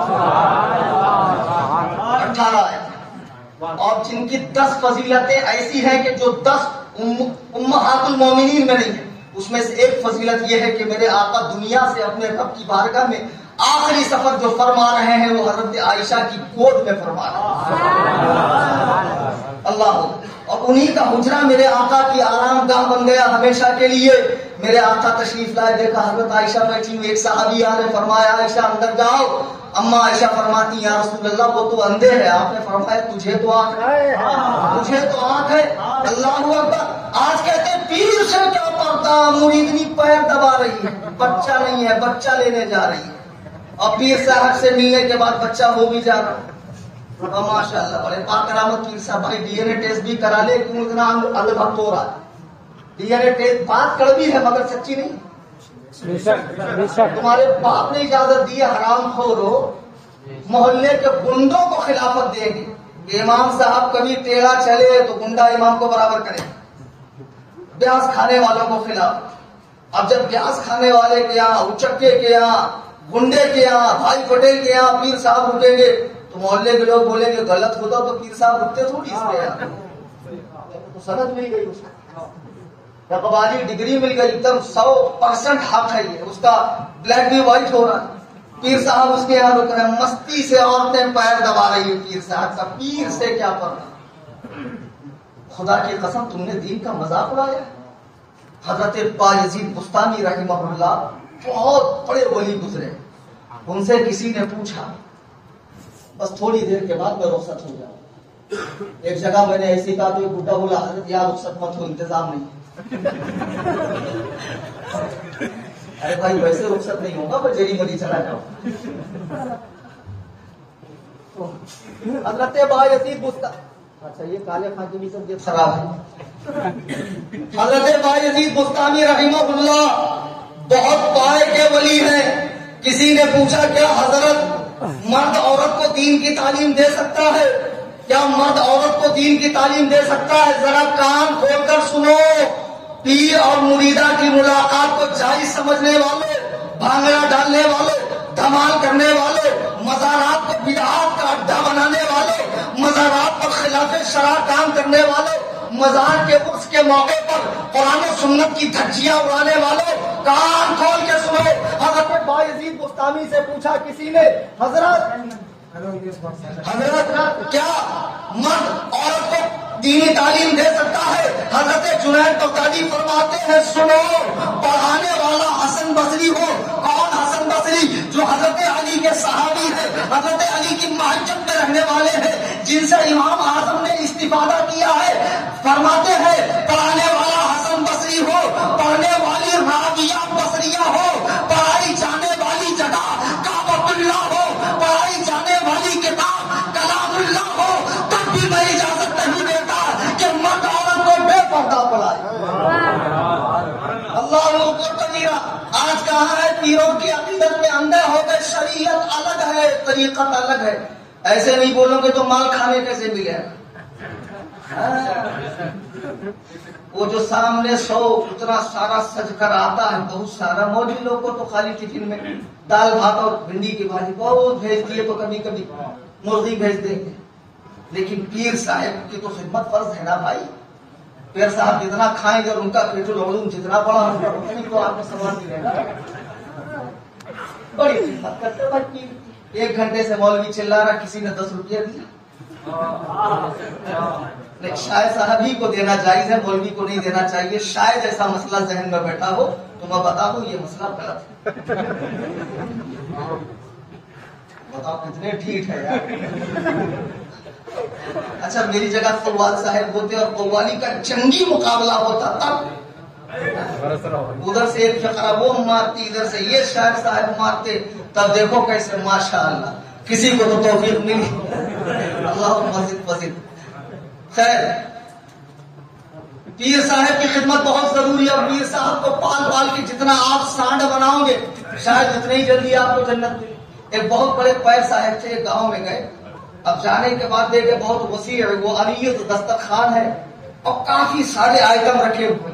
अठारह आयतें, और जिनकी दस फजीलतें ऐसी हैं कि जो दस उम्महातुल मोमिनीन में नहीं है। उसमें से एक फजीलत यह है कि मेरे आका दुनिया से अपने रब की बारगाह में आखिरी सफर जो फरमा रहे हैं वो हजरत आयशा की गोद में फरमा रहे हैं। अल्लाह, और उन्हीं का हुजरा मेरे आका की आराम गाह बन गया हमेशा के लिए। मेरे आका तशरीफ लाए, देखा हजरत आयशा बैठी हुई, एक सहाबी आ रहे, फरमाया आयशा अंदर जाओ। अम्मा आयशा फरमाती या रसूल अल्लाह वो तो अंधे है। आपने फरमाया तुझे तो आंख है, तुझे तो आंख है। अल्लाह अकबर। आज कहते पीर से क्या पर्दा, मुरीदनी पैर दबा रही है, बच्चा नहीं है, बच्चा लेने जा रही है, और पीर साहब से मिलने के बाद बच्चा हो भी जा रहा है। माशाअल्लाह, बड़े पाकरामत पीर साहब। भाई डीएनए टेस्ट भी करा ले, क्यों इतना अलग हो रहा है? डीएनए टेस्ट बात कड़वी है मगर सच्ची नहीं। तुम्हारे बाप ने इजाजत दी है, हराम खोरो मोहल्ले के गुंडों को खिलाफत देंगे कि इमाम साहब कभी टेढ़ा चले तो गुंडा इमाम को बराबर करे, ब्यास खाने वालों को खिलाफ। अब जब ब्यास खाने वाले के यहाँ, उचक्के के यहाँ, गुंडे के यहाँ, भाई पटेल के यहाँ पीर साहब रुकेंगे तो मोहल्ले के लोग बोलेंगे गलत होता तो पीर साहब रुकते थोड़ी इसके यहाँ। तो सनद मिल गई उसको, रकबाली डिग्री मिल गई, एकदम सौ परसेंट हक है ये उसका, ब्लैक भी व्हाइट हो रहा है। पीर साहब उसके यहाँ रुक रहे, मस्ती से औरतें पैर दबा रही है पीर साहब का। पीर से क्या पढ़ना? खुदा की कसम तुमने दीन का मजाक उड़ाया। हजरत बायजीद बुस्तामी रहमहुल्लाह बहुत बड़े वली गुजरे, उनसे किसी ने पूछा, बस थोड़ी देर के बाद मैं रुखसत हो जाऊं। एक जगह मैंने ऐसी कहा तो एक बुढ़ा बोला हजरत यार रुखसत मत हो, इंतजाम नहीं। अरे भाई वैसे रुखसत नहीं होगा, मैं जेरी मरी चला जाऊं। हजरत बायजीद बुस्तामी, अच्छा ये काले खां की भी सब खराब है। हजरत बायजीद बुस्तामी रहमहुल्लाह बहुत पाए के वली हैं। किसी ने पूछा क्या हजरत मर्द औरत को दीन की तालीम दे सकता है? क्या मर्द औरत को दीन की तालीम दे सकता है? जरा कान खोलकर सुनो। पीर और मुरीदा की मुलाकात को जायज समझने वालों, भांगड़ा डालने वालों, धमाल करने वालों, मज़ारात को बिदअत का अड्डा बनाने वालों, मज़ारात पर खिलाफ शरअ काम करने वालों, मज़ार के उर्स के मौके पर कुरान और सुन्नत की धज्जियां उड़ाने वालों, कान खोल के सुनो। हजरत बायजीद बुस्तामी से पूछा किसी ने, हजरत हजरत क्या मर्द औरत को दीनी तालीम दे सकता है? हजरत जुनैद बगदादी फरमाते हैं सुनो, पढ़ाने वाला हसन बसरी हो। कौन हसन बसरी? जो हजरत अली के सहाबी है, हजरत अली की महजब में रहने वाले हैं, जिनसे इमाम आजम ने इस्तिफादा किया है। फरमाते हैं पढ़ाने वाला हसन बसरी हो, पढ़ने वाली राबिया बसरिया हो, पढ़ाई जाने वाली जगह काबतुल्लाह हो, पढ़ाई जाने वाली किताब कलामुल्लाह हो, तब भी मैं इजाजत नहीं देता कि मर्द औरत को बेपर्दा पढ़ाए। अल्लाह को कबीरा। आज कहाँ है पीरों की अकीदत में अंधे हो गए, शरीयत अलग है, तरीकत अलग है। ऐसे नहीं बोलोगे तो माल खाने कैसे मिलेगा? वो जो सामने सौ उतना सारा सज कर आता है, बहुत सारा। मौलवी लोग को तो खाली टिफिन में दाल भात और भिंडी की भाजी बहुत भेज दिए तो कभी कभी मुर्गी भेज देंगे, लेकिन पीर साहब की तो खिदमत फर्ज है ना भाई। पीर साहब जितना खाएंगे और उनका पेट्रोल ओलूम जितना बड़ा होगा उतनी तो आपको सवाल मिलेगा। बड़ी खिदमत करते भाई पीर। एक घंटे से मौलवी चिल्ला रहा, किसी ने दस रुपया दिया। लेकिन शायद साहबी को देना जायज है, मौलवी को नहीं देना चाहिए। शायद ऐसा मसला जहन में बैठा हो तो मैं बता दूं ये मसला गलत है। बताओ कितने ठीक है यार। अच्छा मेरी जगह कव्वाल साहब होते और कव्वाली का जंगी मुकाबला होता तब ادھر سے ایک فقرہ وہ مارتی، ادھر سے یہ شاعر صاحب مارتے، تب دیکھو کیسے ماشاءاللہ کسی کو تو توفیق ملی، اللہ مزید مزید۔ خیر، پیر صاحب کی خدمت بہت ضروری ہے، اور پیر صاحب کو پال پال کے جتنا آپ سانڈ بناؤ گے شاید اتنی ہی جلدی آپ کو جنت ملے۔ ایک بہت بڑے پیر صاحب تھے، گاؤں میں گئے، اب جانے کے بعد دیکھے بہت وسیع ہے وہ، عریض دسترخوان ہے اور کافی سارے آئٹم رکھے ہوئے۔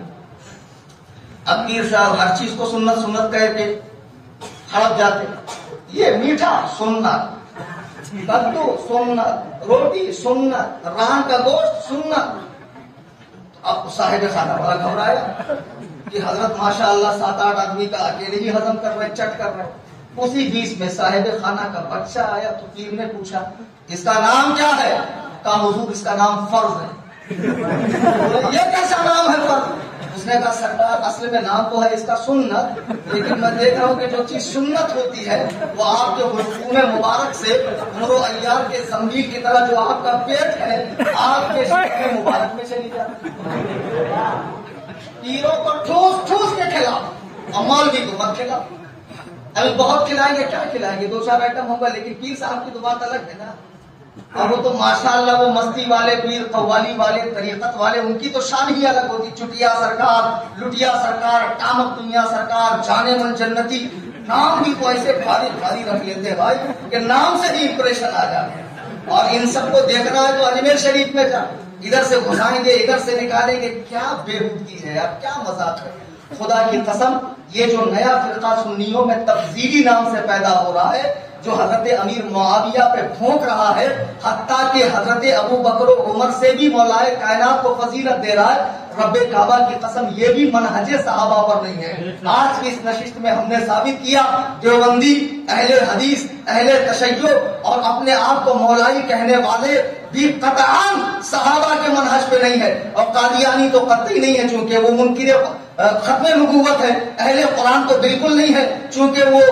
اب پیر صاحب ہر چیز کو سنت سنت کہہ کے ہڑپ جاتے، یہ میٹھا سنت، کدو سنت، روٹی سنت، ران کا گوشت سنت۔ اب صاحب خانہ بڑا گھبرایا کہ حضرت ماشاءاللہ سات آٹھ آدمی کا اکیلے ہی ہضم کر رہے، چٹ کر رہے۔ اسی بیچ میں صاحب خانہ کا بچہ آیا تو پیر نے پوچھا اس کا نام کیا ہے؟ کہا حضور اس کا نام فرض ہے۔ یہ کیسا نام ہے فرض؟ اس نے کہا سرکار اصل میں نام تو ہے اس کا سنت، لیکن میں دیکھ رہا ہوں کہ جو چیز سنت ہوتی ہے وہ آپ کے خون مبارک سے عمر و ایار کے زنبیل کی طرح جو آپ کا پیٹ ہے آپ کے خون مبارک میں چلی جاتی ہے۔ پیروں کو ٹھوس ٹھوس کے کھلاؤ اور مولوی کو مت کھلاؤ۔ ابھی بہت کھلائیں گے، کیا کھلائیں گے، دو چار آئٹم ہوگا، لیکن پیر صاحب کی تو بات الگ ہے نا۔ اب وہ تو ماشاءاللہ وہ مستی والے پیر، قوالی والے، طریقت والے، ان کی تو شان ہی الگ ہوتی۔ چٹیا سرکار، لٹیا سرکار، ٹامک دنیا سرکار، جانے من جنتی، نام بھی تو ایسے بھاری بھاری رکھ لیتے ہیں بھائی کہ نام سے ہی امپریشن آ جاتے ہیں۔ اور ان سب کو دیکھنا ہے تو اجمیر شریف میں جا، ادھر سے گھسائیں گے ادھر سے نکالیں گے، کیا بےہودگی ہے یار، کیا مذاق ہے۔ خدا کی قسم یہ جو نیا فرقہ سنیوں میں تفضیلی نام سے پیدا ہو رہا ہے، جو حضرت امیر معاویہ پہ پھونک رہا ہے، حتیٰ کہ حضرت ابو بکر و عمر سے بھی مولا کائنات کو فضیلت دے رہا ہے، رب کعبہ کی قسم یہ بھی منہج صحابہ پر نہیں ہے۔ آج کی اس نشست میں ہم نے ثابت کیا دیوبندی، اہل حدیث، اہل تشیع اور اپنے آپ کو مولائی کہنے والے بھی قطعاً صحابہ کے منہج پہ نہیں ہے، اور قادیانی تو قطعی نہیں ہے چونکہ وہ منکر ختم نبوت ہے، اہل قرآن تو بالکل نہیں ہے چونکہ وہ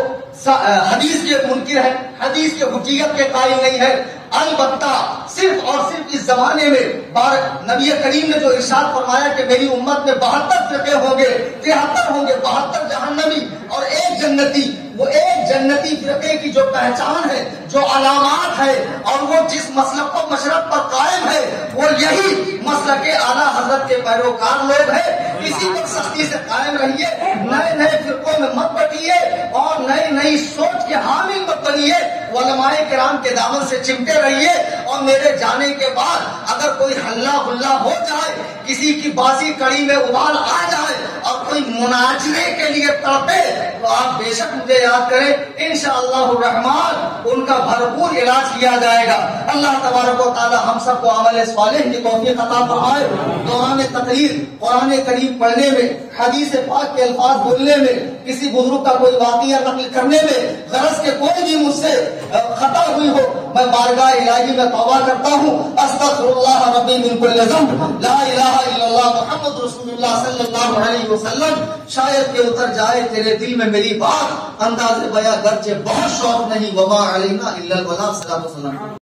حدیث کے منکر ہے، حدیث کے حجیت کے قائل نہیں ہے۔ البتہ صرف اور صرف اس زمانے میں بار نبی کریم نے جو ارشاد فرمایا کہ میری امت میں بہتر فرقے ہوں گے، تہتر ہوں گے، بہتر جہنمی اور ایک جنتی، وہ ایک جنتی فرقے کی جو پہچان ہے، جو علامات ہے اور وہ جس مسلک و مشرب پر قائم ہے وہ یہی مسلک اعلیٰ حضرت کے پیروکار لوگ ہیں۔ اسی پر سختی سے قائم رہیے، نئے نئے فرقوں میں مت بٹیے اور نئی نئی سوچ کے حامل مت بنیے، علماء کرام کے دامن سے چمٹے رہیے، اور میرے جانے کے بعد اگر کوئی ہلا ہلا ہو جائے، کسی کی بازی کڑی میں ابال آ جائے اور کوئی مناجرے کے لیے تڑپے تو آپ بے شک مجھے یاد کریں، انشاءاللہ الرحمن ان کا بھرپور علاج کیا جائے گا۔ اللہ تبارک و تعالی ہم سب کو عمل صالح کی توفیق عطا فرمائے۔ دوران تقریر قرآن کریم پڑھنے میں، حدیث پاک کے الفاظ بولنے میں، کسی بزرگ کا کوئی واقعہ نقل کرنے میں غرض کے کوئی بھی مجھ سے خطا ہوئی ہو، میں بارگاہ الہی میں توبہ کرتا ہوں۔ استغفر اللہ ربی من کل ذنب، لا الہ الا اللہ محمد رسول اللہ صلی اللہ علیہ وسلم۔ شاید کہ اتر جائے تیرے دل میں میری بات، انداز بیاں گرچہ بہت شوق نہیں، وما علینا الا البلاغ۔ صلی اللہ علیہ وسلم۔